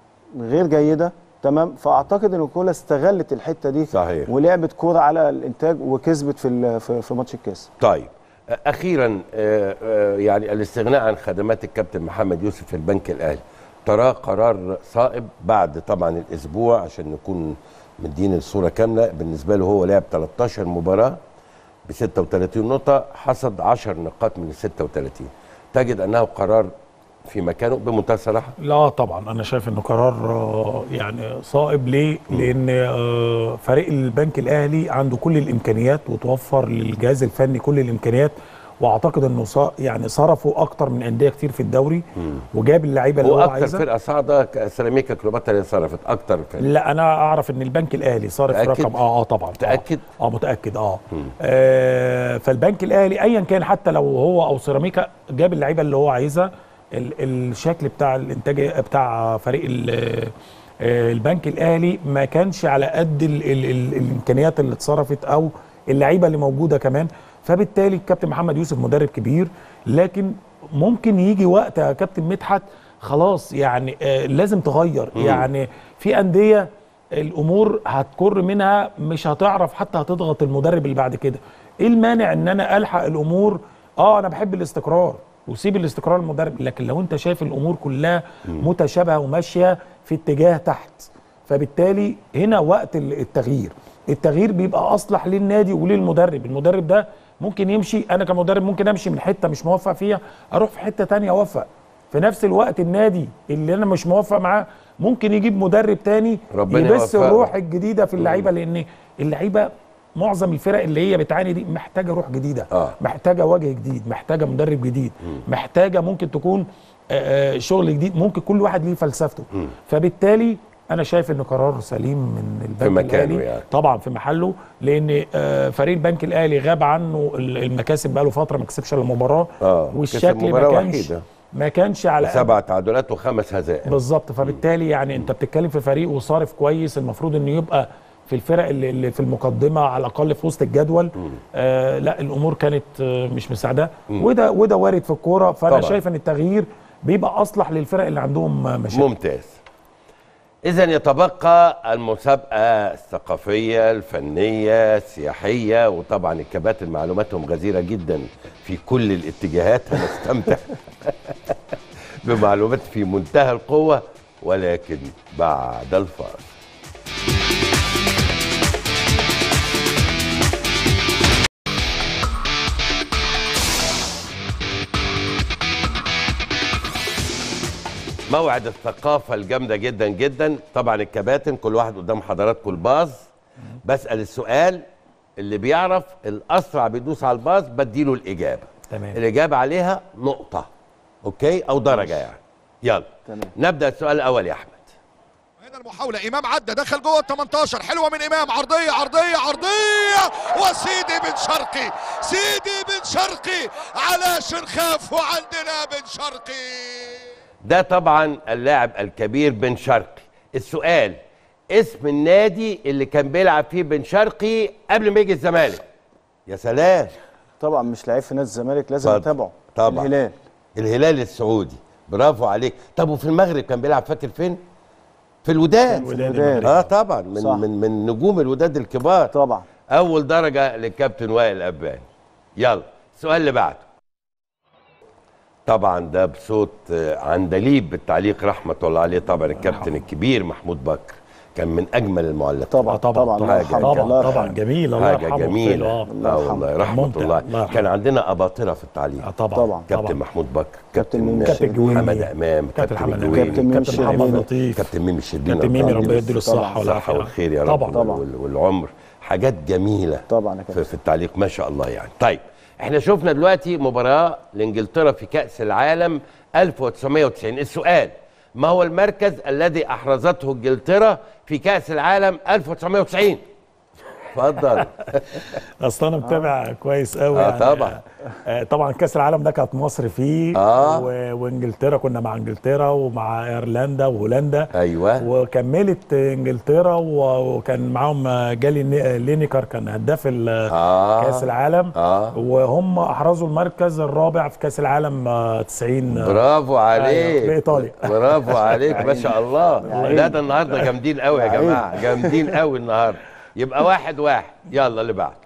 غير جيده. تمام. فاعتقد ان كولا استغلت الحته دي صحيح. ولعبت كوره على الانتاج وكسبت في في ماتش الكاس. طيب اخيرا يعني الاستغناء عن خدمات الكابتن محمد يوسف في البنك الاهلي، تراه قرار صائب بعد طبعا الاسبوع عشان نكون مدين الصوره كامله. بالنسبه له هو لعب تلتاشر مباراه ب ستة وتلاتين نقطه، حصد عشر نقاط من ال ستة وتلاتين. تجد انه قرار في مكانه بمنتهى الصراحه؟ لا طبعا انا شايف انه قرار يعني صائب. ليه؟ م. لان فريق البنك الاهلي عنده كل الامكانيات وتوفر للجهاز الفني كل الامكانيات، واعتقد انه يعني صرفوا اكتر من انديه كتير في الدوري مم. وجاب اللعيبه اللي هو عايزها. واكتر فرقه صاعده سيراميكا كليوباترا اللي صرفت اكتر فرقة. لا انا اعرف ان البنك الاهلي صارف رقم اه اه طبعا. متاكد؟ اه, آه متاكد اه. آه فالبنك الاهلي ايا كان حتى لو هو او سيراميكا جاب اللعيبه اللي هو عايزها. الشكل بتاع الانتاج بتاع فريق البنك الاهلي ما كانش على قد ال ال ال الامكانيات اللي اتصرفت او اللعيبه اللي موجوده كمان. فبالتالي الكابتن محمد يوسف مدرب كبير، لكن ممكن يجي وقت يا كابتن مدحت خلاص يعني آه لازم تغير. مم. يعني في انديه الامور هتكر منها مش هتعرف حتى هتضغط المدرب اللي بعد كده. ايه المانع ان انا الحق الامور؟ اه انا بحب الاستقرار وسيب الاستقرار المدرب. لكن لو انت شايف الامور كلها متشابهه وماشيه في اتجاه تحت، فبالتالي هنا وقت التغيير. التغيير بيبقى اصلح للنادي وللمدرب. المدرب ده ممكن يمشي، انا كمدرب ممكن امشي من حته مش موفق فيها اروح في حته ثانيه اوفق. في نفس الوقت النادي اللي انا مش موفق معاه ممكن يجيب مدرب تاني يبث الروح الجديده في اللعيبه، لان اللعيبه معظم الفرق اللي هي بتعاني دي محتاجه روح جديده، آه. محتاجه وجه جديد، محتاجه مدرب جديد، مم. محتاجه ممكن تكون آه شغل جديد، ممكن كل واحد ليه فلسفته. مم. فبالتالي انا شايف ان قرار سليم من البنك الاهلي يعني. طبعا في محله، لان آه فريق البنك الاهلي غاب عنه المكاسب بقى له فتره، ما كسبش الا مباراه، آه. والشكل ما كانش وحيدة. ما كانش على سبع تعادلات وخمس هزائم بالظبط. فبالتالي يعني انت بتتكلم في فريق وصارف كويس، المفروض انه يبقى في الفرق اللي, اللي في المقدمه على الاقل في وسط الجدول. آه لا الامور كانت آه مش مساعده، وده وده وارد في الكوره. فانا طبعا. شايف ان التغيير بيبقى اصلح للفرق اللي عندهم مشاكل. ممتاز. اذا يتبقى المسابقه الثقافيه الفنيه السياحيه، وطبعا الكباتن معلوماتهم غزيره جدا في كل الاتجاهات، هنستمتع بمعلومات في منتهى القوه، ولكن بعد الفاصل. موعد الثقافة الجامدة جدا جدا. طبعا الكباتن كل واحد قدام حضراتكم الباص، بسأل السؤال اللي بيعرف الأسرع بيدوس على الباص بديله الإجابة. تمام. الإجابة عليها نقطة، أوكي، أو درجة يعني. يلا تمام. نبدأ السؤال الأول يا أحمد. هنا المحاولة، إمام عدى دخل جوه ال تمنتاشر، حلوة من إمام، عرضية عرضية عرضية، وسيدي بن شرقي، سيدي بن شرقي على شرخاف، وعندنا بن شرقي. ده طبعا اللاعب الكبير بن شرقي. السؤال، اسم النادي اللي كان بيلعب فيه بن شرقي قبل ما يجي الزمالك. يا سلام. طبعا مش لعيب في نادي الزمالك، لازم اتابعه. طبعا الهلال. الهلال السعودي، برافو عليك. طب وفي المغرب كان بيلعب فاكر فين؟ في الوداد. في الوداد. اه طبعا من صح. من من نجوم الوداد الكبار طبعا. اول درجه للكابتن وائل أباني. يلا السؤال اللي بعده. طبعا ده بصوت عندليب بالتعليق رحمه الله عليه، طبعا الكابتن الكبير محمود بكر كان من اجمل المعلقين. طبعا طبعا طبعا طبعا, طبعا جميل. الله يرحمه. حاجه جميله. اه والله رحمه الله, الله كان عندنا اباطره في التعليق. طبعا طبعا كابتن محمود بكر، كابتن كابتن حمد امام، كابتن حمد كابتن محمد لطيف، كابتن ميمي الشربيني، كابتن ميمي ربنا يديله الصحه والخير يا رب طبعا والعمر. حاجات جميله طبعا في التعليق ما شاء الله يعني. طيب احنا شفنا دلوقتي مباراه لانجلترا في كاس العالم ألف وتسعمائة وتسعين. السؤال، ما هو المركز الذي احرزته انجلترا في كاس العالم ألف وتسعمائة وتسعين؟ اتفضل. اصل انا متابع كويس قوي. آه يعني طبعا. آه طبعا كاس العالم ده كانت مصر فيه. آه. وانجلترا كنا مع انجلترا ومع ايرلندا وهولندا. ايوه. وكملت انجلترا وكان معاهم جالي لينيكر كان هداف آه. كاس العالم. آه. وهم احرزوا المركز الرابع في كاس العالم تسعين. برافو عليك. في ايطاليا. برافو عليك ما شاء الله. لا ده النهارده جامدين قوي يا جماعه، جامدين قوي النهارده. يبقى واحد واحد. يلا اللي بعد.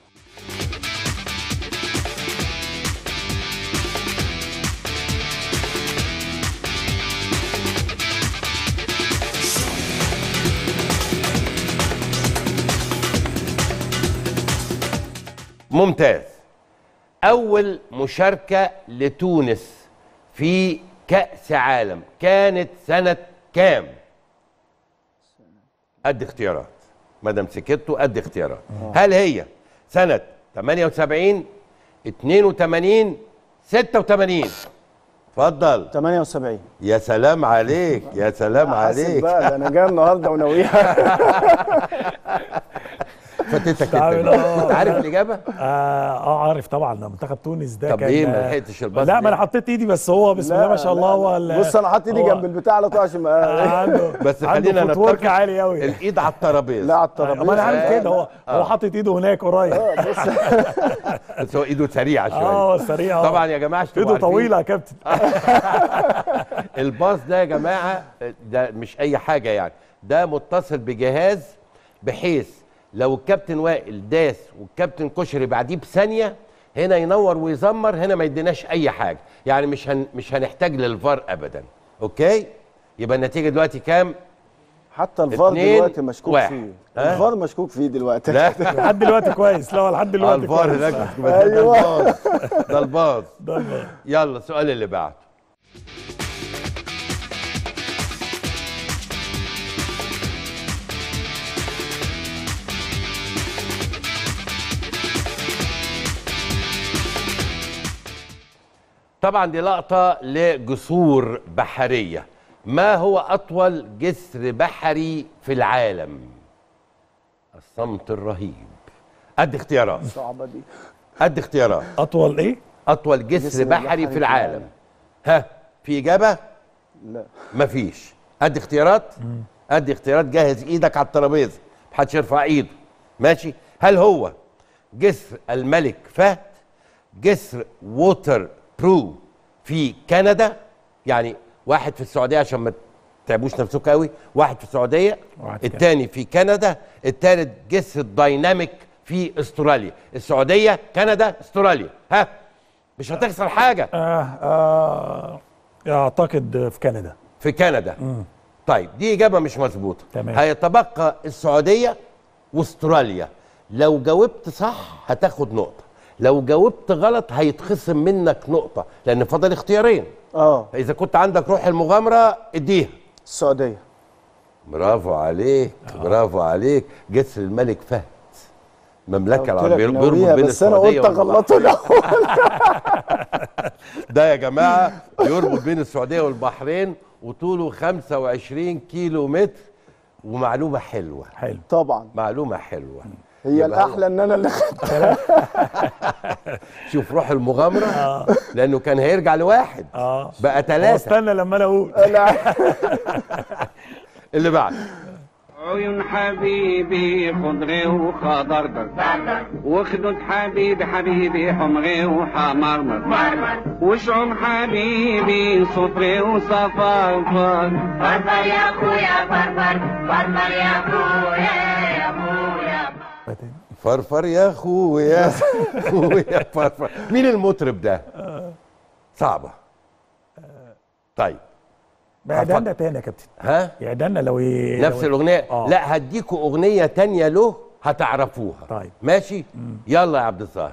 ممتاز. أول مشاركة لتونس في كأس عالم كانت سنة كام؟ قد اختيارات مادام سكتوا، قد اختيارات. هل هي سنة ثمانية وسبعين، اثنين وثمانين، ستة وثمانين؟ اتفضل. ثمانية وسبعين. يا سلام عليك، يا سلام عليك بقى. ده انا جاي النهارده وناويها. فاتتك انت. انت عارف الاجابه؟ اه, آه عارف طبعا. منتخب تونس ده طب كان. طب ايه ما لحقتش الباص؟ لا ما انا حطيت ايدي، بس هو بسم الله ما شاء الله. هو بص انا حاطط ايدي جنب البتاع على طول عشان عنده بس خلينا نتفق عالي قوي. الايد على الترابيزه. لا على الترابيزه. ما انا عارف كده. هو هو حاطط ايده هناك قريب. اه بص. بس هو ايده سريعه شويه. اه سريعه طبعا يا جماعه. ايده طويله يا كابتن. الباص ده يا جماعه ده مش اي حاجه يعني، ده متصل بجهاز بحيث لو الكابتن وائل داس والكابتن كشري بعديه بثانيه هنا ينور ويزمر، هنا ما يديناش اي حاجه، يعني مش هن مش هنحتاج للفار ابدا. اوكي، يبقى النتيجه دلوقتي كام؟ حتى الفار دلوقتي مشكوك واحد. فيه. أه؟ الفار مشكوك فيه دلوقتي. لا لحد دلوقتي كويس. لا لحد دلوقتي الفار كويس. هناك ده الباص، ده الباص. ده الباص. يلا السؤال اللي بعده. طبعا دي لقطة لجسور بحرية. ما هو أطول جسر بحري في العالم؟ الصمت الرهيب. قد اختيارات. صعبة دي. قد اختيارات. أطول إيه؟ أطول جسر, جسر بحري, بحري في العالم. العالم. ها، في إجابة؟ لا مفيش. قد اختيارات؟ قد اختيارات. جهز إيدك على الترابيزة، محدش يرفع إيده. ماشي؟ هل هو جسر الملك فهد؟ جسر ووتر برو في كندا، يعني واحد في السعوديه عشان ما تعبوش نفسكم قوي، واحد في السعوديه، الثاني في كندا، الثالث جسر دايناميك في استراليا. السعوديه، كندا، استراليا. ها، مش هتخسر حاجه. آه آه اعتقد في كندا. في كندا. مم. طيب دي اجابه مش مظبوطه. تمام. هيتبقى السعوديه واستراليا. لو جاوبت صح هتاخد نقطه، لو جاوبت غلط هيتخصم منك نقطة، لأن فاضل اختيارين. اه إذا كنت عندك روح المغامرة اديها. السعودية. برافو عليك. آه. برافو عليك. جسر الملك فهد، المملكة العربية بيربط بين بس السعودية. بس أنا قلت غلطه الأول. ده يا جماعة بيربط بين السعودية والبحرين، وطوله خمسة وعشرين كيلو متر. ومعلومة حلوة. حلو. طبعا معلومة حلوة. هي الأحلى إن أنا اللي خدتها. شوف روح المغامرة. آه. لأنه كان هيرجع لواحد. اه بقى ثلاثة. استنى لما أنا أقول. اللي بعد. عيون حبيبي خضري وخضردر، وخدود حبيبي حبيبي حمري وحمرمر، وشعوب حبيبي صفري وصفرفر. فرفر يا اخويا فرفر، فرفر يا اخويا يا اخويا فرفر يا اخويا اخويا فرفر. مين المطرب ده؟ صعبة. طيب بعدنا تاني يا كابتن. ها؟ يعدنا لو ي... نفس لو... الاغنيه. آه. لا هديكوا اغنيه تانية له هتعرفوها. طيب ماشي. مم. يلا يا عبد الظاهر.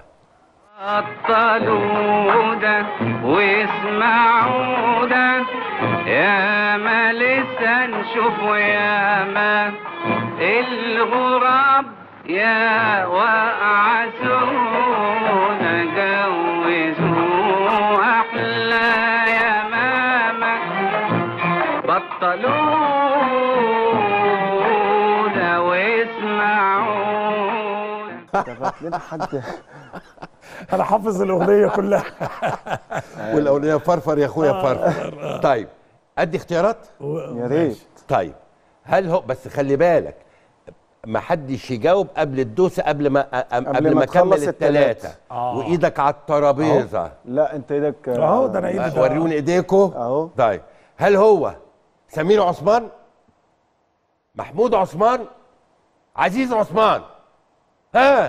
بطلوا ده واسمعوا ده، يا ما لسه نشوفوا يا ما الغراب يا وقعسونا جوزوا احلى يا ماما، بطلونا واسمعونا. تبعت لنا حد. انا حافظ الاغنيه كلها. والاغنيه فرفر يا اخويا فرفر. طيب ادي اختيارات. يا ريت. طيب هل هو، بس خلي بالك ما حدش يجاوب قبل الدوسه، قبل ما قبل, قبل ما اكمل الثلاثه. آه. وايدك على الترابيزه. لا انت ايدك اهو. ده انا ايدي. وروني ايديكوا اهو. طيب هل هو سمير عثمان، محمود عثمان، عزيز عثمان؟ ها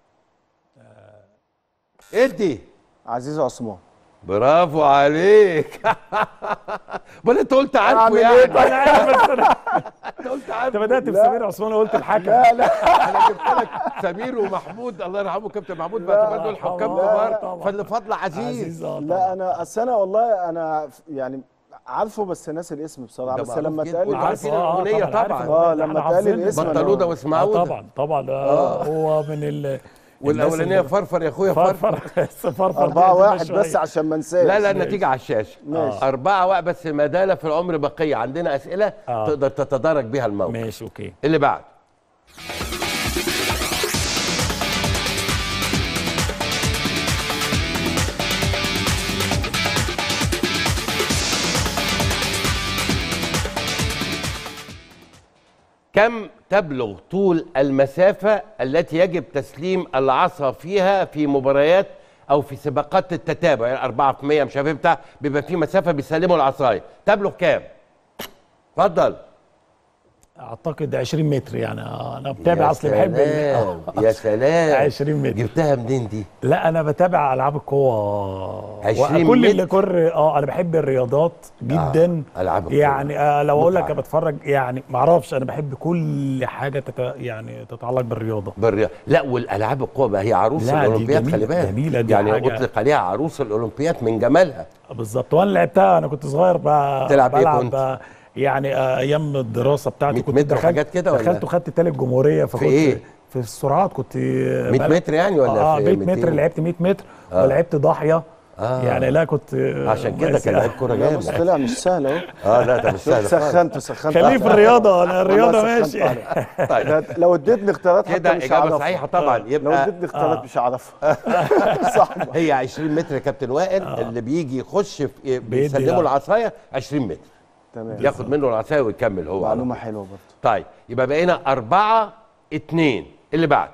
ادي. عزيز عثمان. برافو عليك. بل انت قلت عارفه يعني. انا عارف بس انا انت قلت عارفه. انت بدات بسمير عثمان وقلت الحكم. لا لا انا جبت لك سمير ومحمود، الله يرحمه كابتن محمود، باعتبار دول حكام كبار، فاللي فضل عزيز. لا انا اصل انا والله انا يعني عارفه بس ناسي الاسم بصراحه، بس لما اتقال لي عارفين الاغنيه طبعا. اه لما اتقال لي الاسم بطلوده واسمعوده. طبعا طبعا. آه هو من ال والاولانيه فرفر يا اخويا فرفر. فرفر. أربعة واحد بس عشان ما انساش. لا لا النتيجه على الشاشه. ماشي. أربعة واحد بس، ما دام في العمر بقيه عندنا اسئله آه. تقدر تتدارك بيها الموقف. ماشي اوكي. اللي بعد. كم تبلغ طول المسافة التي يجب تسليم العصا فيها في مباريات أو في سباقات التتابع؟ يعني أربعة في مية مش عارف بتاع، بيبقى في مسافة بيسلموا العصاية، تبلغ كام؟ اتفضل. اعتقد عشرين متر يعني. انا بتابع اصل بحب سلام يا سلام. عشرين متر. جبتها منين دي؟ لا انا بتابع العاب القوه عشرين كل متر؟ اللي كر اه انا بحب الرياضات جدا. آه. العاب القوه يعني آه لو اقول لك متعة. بتفرج يعني ما اعرفش، انا بحب كل حاجه تت... يعني تتعلق بالرياضه. بالرياضة. لا والالعاب القوى بقى هي عروس لا، دي الاولمبياد، جميلة- خلي بالك جميلة دي يعني حاجة. اطلق عليها عروس الاولمبياد من جمالها. بالظبط. وانا لعبتها انا كنت صغير بقى تلعب إيه بلعب كنت؟ بقى يعني آه، ايام الدراسه بتاعتي مية كنت متر دخلت وحاجات كده ولا؟ دخلت وخدت تالت جمهوريه. فكنت إيه؟ في السرعات كنت مية متر يعني ولا اه في مية ميتين؟ متر لعبت مية متر آه. ولعبت ضاحيه. آه. يعني لا كنت آه، عشان كده كان لعيب كوره لا بص جامد. طلع مش سهل اهو. اه لا ده مش سهل خالص. سخنته سخنته خليه في الرياضه. انا الرياضه والله ماشي. سخنت عليه. طيب ده لو اديتني اختيارات حتى كده مش اجابه هعرفها. صحيحه طبعا. لو يبقى اديتني اختيارات مش هعرفها. صعبه. هي عشرين متر يا كابتن وائل. اللي بيجي يخش في بيدي بيسلموا آه. العصايه عشرين متر، تمام. ياخد منه العصايه ويكمل هو. على معلومه طول. حلوه برضه. طيب يبقى بقينا أربعة اتنين. اللي بعده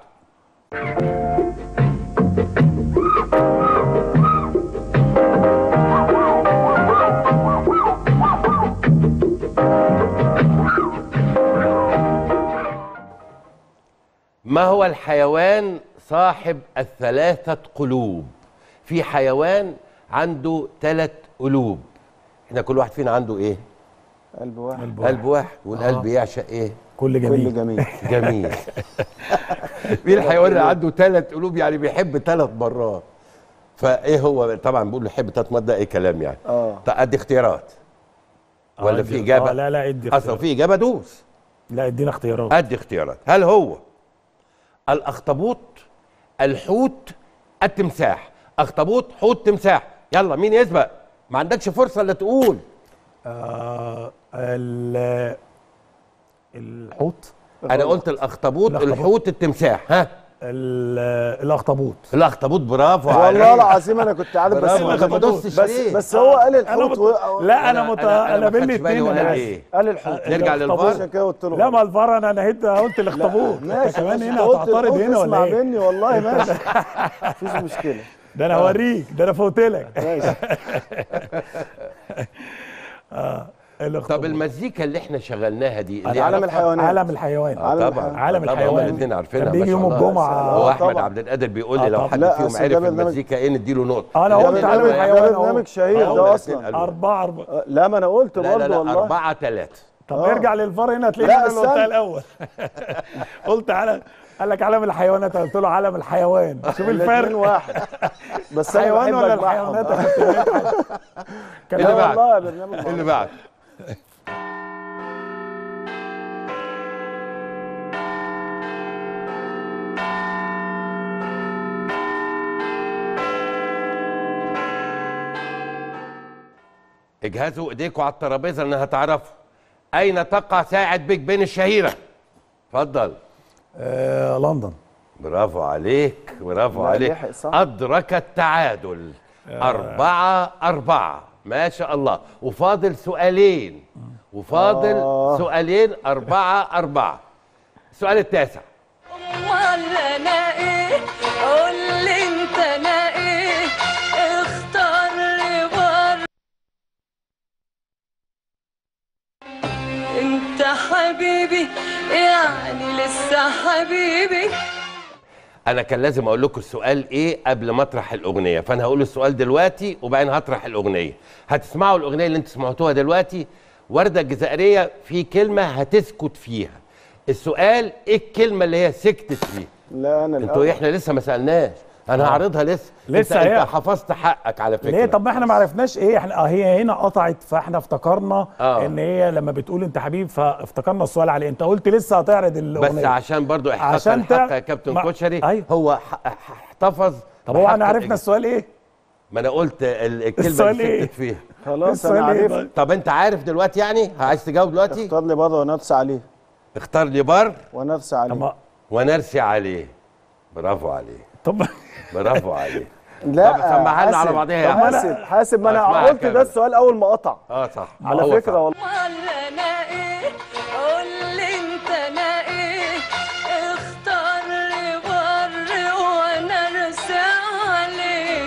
ما هو الحيوان صاحب الثلاثة قلوب؟ في حيوان عنده ثلاث قلوب. احنا كل واحد فينا عنده ايه؟ قلب واحد. قلب واحد. والقلب يعشق ايه؟ كل كل جميل. جميل. جميل. مين الحيوان اللي عنده ثلاث قلوب يعني بيحب ثلاث مرات؟ فايه هو؟ طبعا بيقول يحب ثلاث مرات، ده ايه كلام يعني؟ اه طب ادي اختيارات ولا آه، في ادي- اجابه؟ آه لا لا ادي اصلا اختيارات. في اجابه دوس. لا ادينا اختيارات. ادي اختيارات. هل هو الاخطبوط، الحوت، التمساح؟ اخطبوط، حوت، تمساح. يلا مين يسبق؟ ما عندكش فرصه الا تقول. آه ال- الحوت. انا قلت الاخطبوط، الأخطبوط. الحوت، التمساح. ها ال- الاخطبوط. الاخطبوط. برافو والله عليك. العظيم انا كنت عارف بس برافو، ما أنت ما كنت- دوستش بس ليه؟ بس هو قال انا الحوت مت... و... لا انا مت... انا, ما بين خدتش بالي الاثنين. هو قال انا ايه. قال الحوت. نرجع الأخطبوط. للفار. عشان كده قلت له لا ما الفار انا نهيت قلت الاخطبوط. ماشي كمان بس هنا قلت هتعترض الحوت، هنا ولا اسمع ايه؟ مني والله ماشي. مفيش مشكله. ده انا هوريك، ده انا فوت لك. ماشي. اه طب الاخطبوط. المزيكا اللي احنا شغلناها دي اللي عالم يعرفها- الحيوانات. عالم الحيوان. آه عالم طبعا. الحيوان. عالم طبعا الحيوان. هما الاثنين عارفينها. كان بيجي ما شاء يوم الله. الجمعة. هو آه احمد طبعا. عبد القادر بيقول لي آه لو طبعا. حد لا، فيهم أصل عرف ده برنامج- المزيكا ايه نديله نقطه. انا اللي قلت هو عالم بيقول- الحيوان. ده برنامج شهير هو ده الاتنين اصلا. قالوا. أربعة أربعة. آه، لا ما انا قلت لا لا برضه لا والله. أربعة ثلاثة. طب آه. ارجع للفار هنا هتلاقي لا، انا اللي قلتها استنى. الاول. قلت على قال لك عالم الحيوانات، قلت له عالم الحيوان. شوف الاتنين الفرق. واحد. بس انا حيوان بحب ولا أجمعهم. الحيوانات يا كابتن مدحت؟ كان اللي لا بعد. والله برنامج اللي معروف. بعد اجهزوا ايديكم على الترابيزه انها تعرفوا اين تقع ساعة بيج بن الشهيرة. اتفضل. آه لندن. برافو عليك، برافو لا، عليك. لحق صح. أدرك التعادل. أربعة أربعة. ما شاء الله. وفاضل سؤالين، وفاضل آه. سؤالين. أربعة أربعة. السؤال التاسع. امال انا ايه؟ قول لي انت انا ايه؟ اختار لي بر. انت حبيبي يعني لسه حبيبي. أنا كان لازم أقول لكم السؤال إيه قبل ما أطرح الأغنية، فأنا هقول السؤال دلوقتي وبعدين هطرح الأغنية. هتسمعوا الأغنية اللي أنتوا سمعتوها دلوقتي. وردة الجزائرية في كلمة هتسكت فيها. السؤال إيه الكلمة اللي هي سكتت فيها؟ لا انا انتوا الأول. احنا لسه ما سالناش. انا هعرضها لسه. لسه انت, هي. انت حفظت حقك على فكره. ليه؟ طب ما احنا ما عرفناش ايه. احنا اه هي هنا قطعت فاحنا افتكرنا آه. ان هي لما بتقول انت حبيب فافتكرنا السؤال عليه. انت قلت لسه هتعرض الاغنيه بس عشان برضو احقاقا عشان الحق تع- يا كابتن ما- كشري. أيوه. هو ح- ح- احتفظ. طب هو بحق احنا عرفنا الإجابة. السؤال ايه؟ ما انا قلت ال- الكلمه السؤال اللي إيه؟ سكتت فيها. خلاص السؤال انا إيه عرفت. بقى؟ طب انت عارف دلوقتي يعني؟ عايز تجاوب دلوقتي؟ اختار لي بره ونفس عليه اختار لي بر ونفس عليه. طب ونرسي عليه. برافو عليه، طب برافو عليه. لا طب سمعها لنا على حاسب. بعضها يا طب أحمد. حاسب حاسب ما أسمعها انا قلت كامل. ده السؤال اول ما قطع. اه صح. على هو فكره صح. والله. امال انا ايه؟ قول لي انت انا ايه؟ اختار لي بر وانا ارسى عليه.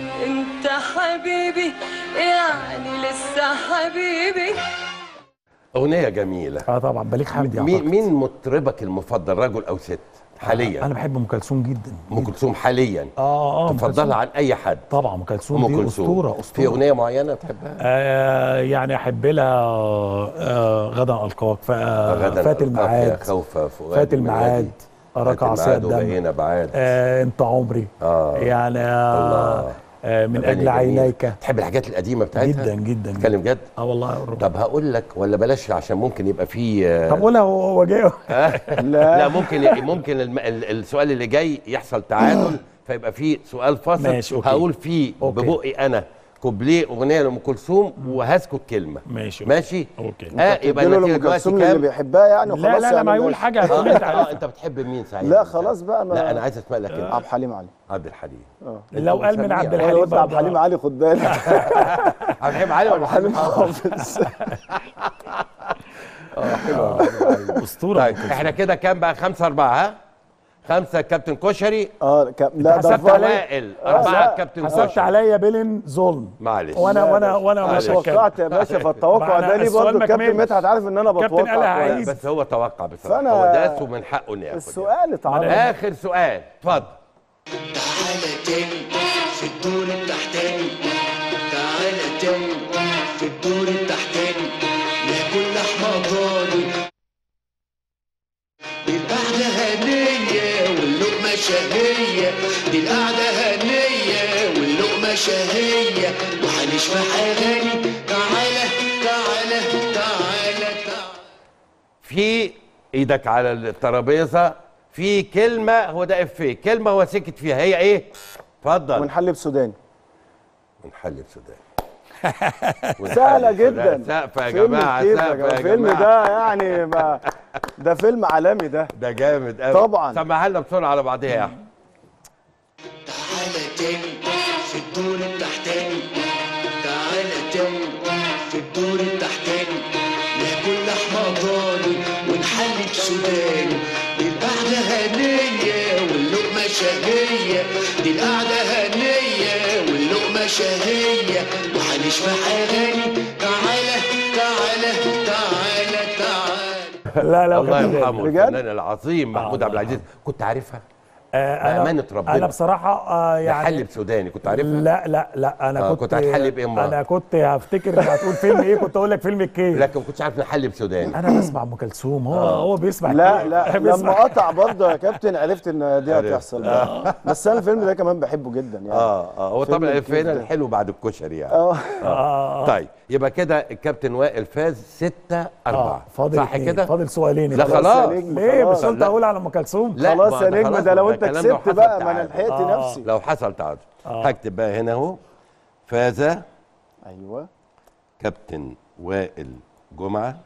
انت حبيبي يعني لسه حبيبي. اغنيه جميله. اه طبعا بليغ حمدي. مين مين مطربك المفضل، رجل او ست حاليا؟ انا بحب ام كلثوم جدا. ام كلثوم حاليا اه اه تفضلها عن اي حد؟ طبعا ام كلثوم دي اسطوره اسطوره. في اغنيه معينه بتحبها؟ آه يعني احب لها آه غدا القاك، فات الميعاد، فات الميعاد، اراك عصي الدم، بعاد، آه انت عمري، آه يعني آه آه من اجل عينيك. تحب الحاجات القديمه بتاعتها؟ جدا جدا. تتكلم جد؟ اه والله. طب هقول لك ولا بلاش عشان ممكن يبقى فيه. طب قولها هو جاي. لا لا ممكن ممكن السؤال اللي جاي يحصل تعادل فيبقى فيه سؤال فاصل. ماشي اوكي. هقول فيه ببقي انا كوبليه اغنيه لام كلثوم وهسكت كلمه. ماشي ماشي اوكي. اه يبقى ام كلثوم اللي بيحبها يعني وخلاص. لا لا لا ما يقول حاجه. اه, آه انت بتحب مين سعيد؟ لا خلاص بقى. لا انا عايز اسمع لك انت. عبد الحليم علي. عبد الحليم اه لو قال من عبد الحليم. عبد الحليم علي خد بالك. عبد الحليم علي ولا حليم حافظ؟ اه حلو. اسطوره. طيب احنا كده كام بقى؟ خمسة أربعة. ها خمسة كابتن كشري. اه ك... لا ده وائل. أربعة كابتن كشري. حسبت عليا بيلن ظلم. معلش. وانا وانا وانا مش توقعت يا باشا، فالتوقع ده ليه برضه الكابتن مدحت عارف ان انا بتوقع. بس هو توقع بصراحه، هو داس ومن حقه انه ياخد. السؤال اتعرض. اخر سؤال اتفضل. تعالى تاني في الدور التحتاني، تعالى تاني في الدور التحتاني، ناكل لحمه ضاني، دي القعده هنيه واللقمه شهيه، دي القعده هنيه واللقمه شهيه، وهنشبع اغاني. تعالى تعالى تعالى تعالى. في ايدك على الترابيزه في كلمه، هو ده افيه، كلمه هو سكت فيها، هي ايه؟ اتفضل. ونحلب سوداني. ونحلب سوداني. سهله جدا. سقفه يا جماعه، سقفه يا جماعه. الفيلم ده يعني ما ده فيلم عالمي ده. ده جامد قوي طبعا. سمعها لنا بسرعه على بعضيها يا احمد. تعالى تاني في الدور التحتاني، تعالى تاني في الدور التحتاني، ناكل لحمه ضاني ونحلب سوداني، دي القعده هنيه واللقمه شهيه، دي القعده هنيه واللقمه شهيه، وهنشبع اغاني. تعالى تعالى تعالى تعالى. لا لا الله يرحمه الفنان العظيم محمود عبد العزيز. كنت عارفها؟ آه بأمانة ربنا انا بصراحه آه يعني حلب سوداني كنت عارفها؟ لا لا لا انا آه كنت كنت هتحلب ايه امال؟ انا كنت هفتكر انك هتقول فيلم ايه، كنت اقول لك فيلم الكيف. لكن ما كنتش عارف نحلب سوداني. انا بسمع ام كلثوم، هو آه. هو بيسمع لا الكيف. لا لما قطع برضه يا كابتن عرفت ان دي هتحصل. آه. بس انا الفيلم ده كمان بحبه جدا يعني. اه اه هو طبعا الفيلم الحلو بعد الكشري يعني. اه اه طيب يبقى كده الكابتن وائل فاز ستة أربعة. فاضل صح كده؟ فاضل سؤالين. لا خلاص. ليه مش قلت اقول على ام كلثوم؟ خلاص يا نجم، ده لو انت كسبت بقى ما انا لحقت آه. نفسي. لو حصل تعادل هكتب بقى هنا اهو. فاز ايوه كابتن وائل جمعه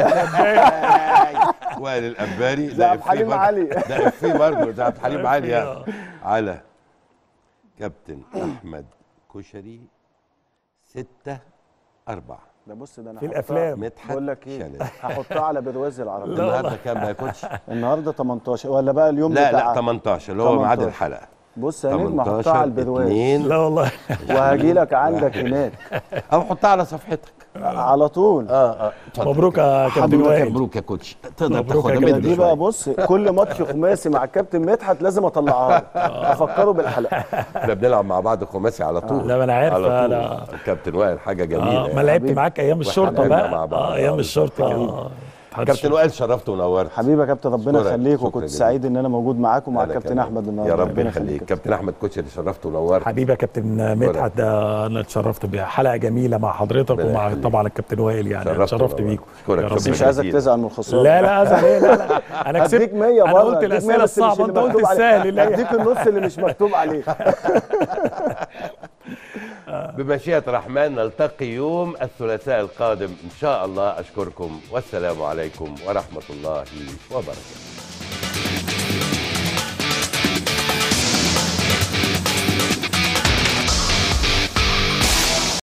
وائل الأنباري. ده عبد الحليم علي. ده افيه برضه، ده عبد الحليم علي يعني. على كابتن احمد كشري ستة أربعة. ده بص ده انا في الافلام مدحت بقول لك ايه، هحطها على برواز العربيه. النهارده كام بقى يا كوتش؟ النهارده تمنتاشر ولا بقى اليوم لا بتاع؟ لا تمنتاشر اللي هو ميعاد الحلقه. بص يا نجم هحطها على البرواز. لا والله. وهاجي لك عندك هناك او حطها على صفحتك على طول. اه اه مبروك يا كابتن وائل. مبروك يا كوتش. تقدر مبروك تاخدها مني دي بقى. بص كل ماتش خماسي مع الكابتن مدحت لازم اطلعها له افكره بالحلقه. احنا بنلعب مع بعض خماسي على طول. لا ما انا عارف. على طول. لا الكابتن وائل حاجه جميله. آه ما لعبت معاك ايام الشرطه بقى. مع بعض. آه ايام الشرطه. كابتن وائل شرفت ونورت. حبيبي يا كابتن ربنا يخليك، وكنت سعيد ان انا موجود معاك ومع الكابتن احمد النهارده. يا رب يخليك. كابتن احمد كوتشر شرفت ونورت. حبيبي يا كابتن مدحت، ده انا اتشرفت بحلقه جميله مع حضرتك ومع طبعا الكابتن وائل يعني. اتشرفت بيكم. بس مش عايزك تزعل من الخساره. لا لا ازعل ايه؟ لا لا انا كسبت. اديك مية انا قلت الاسئله الصعبه، انت قلت السهل. اديك النص اللي مش مكتوب عليه. بمشيئة الرحمن نلتقي يوم الثلاثاء القادم إن شاء الله. أشكركم والسلام عليكم ورحمة الله وبركاته.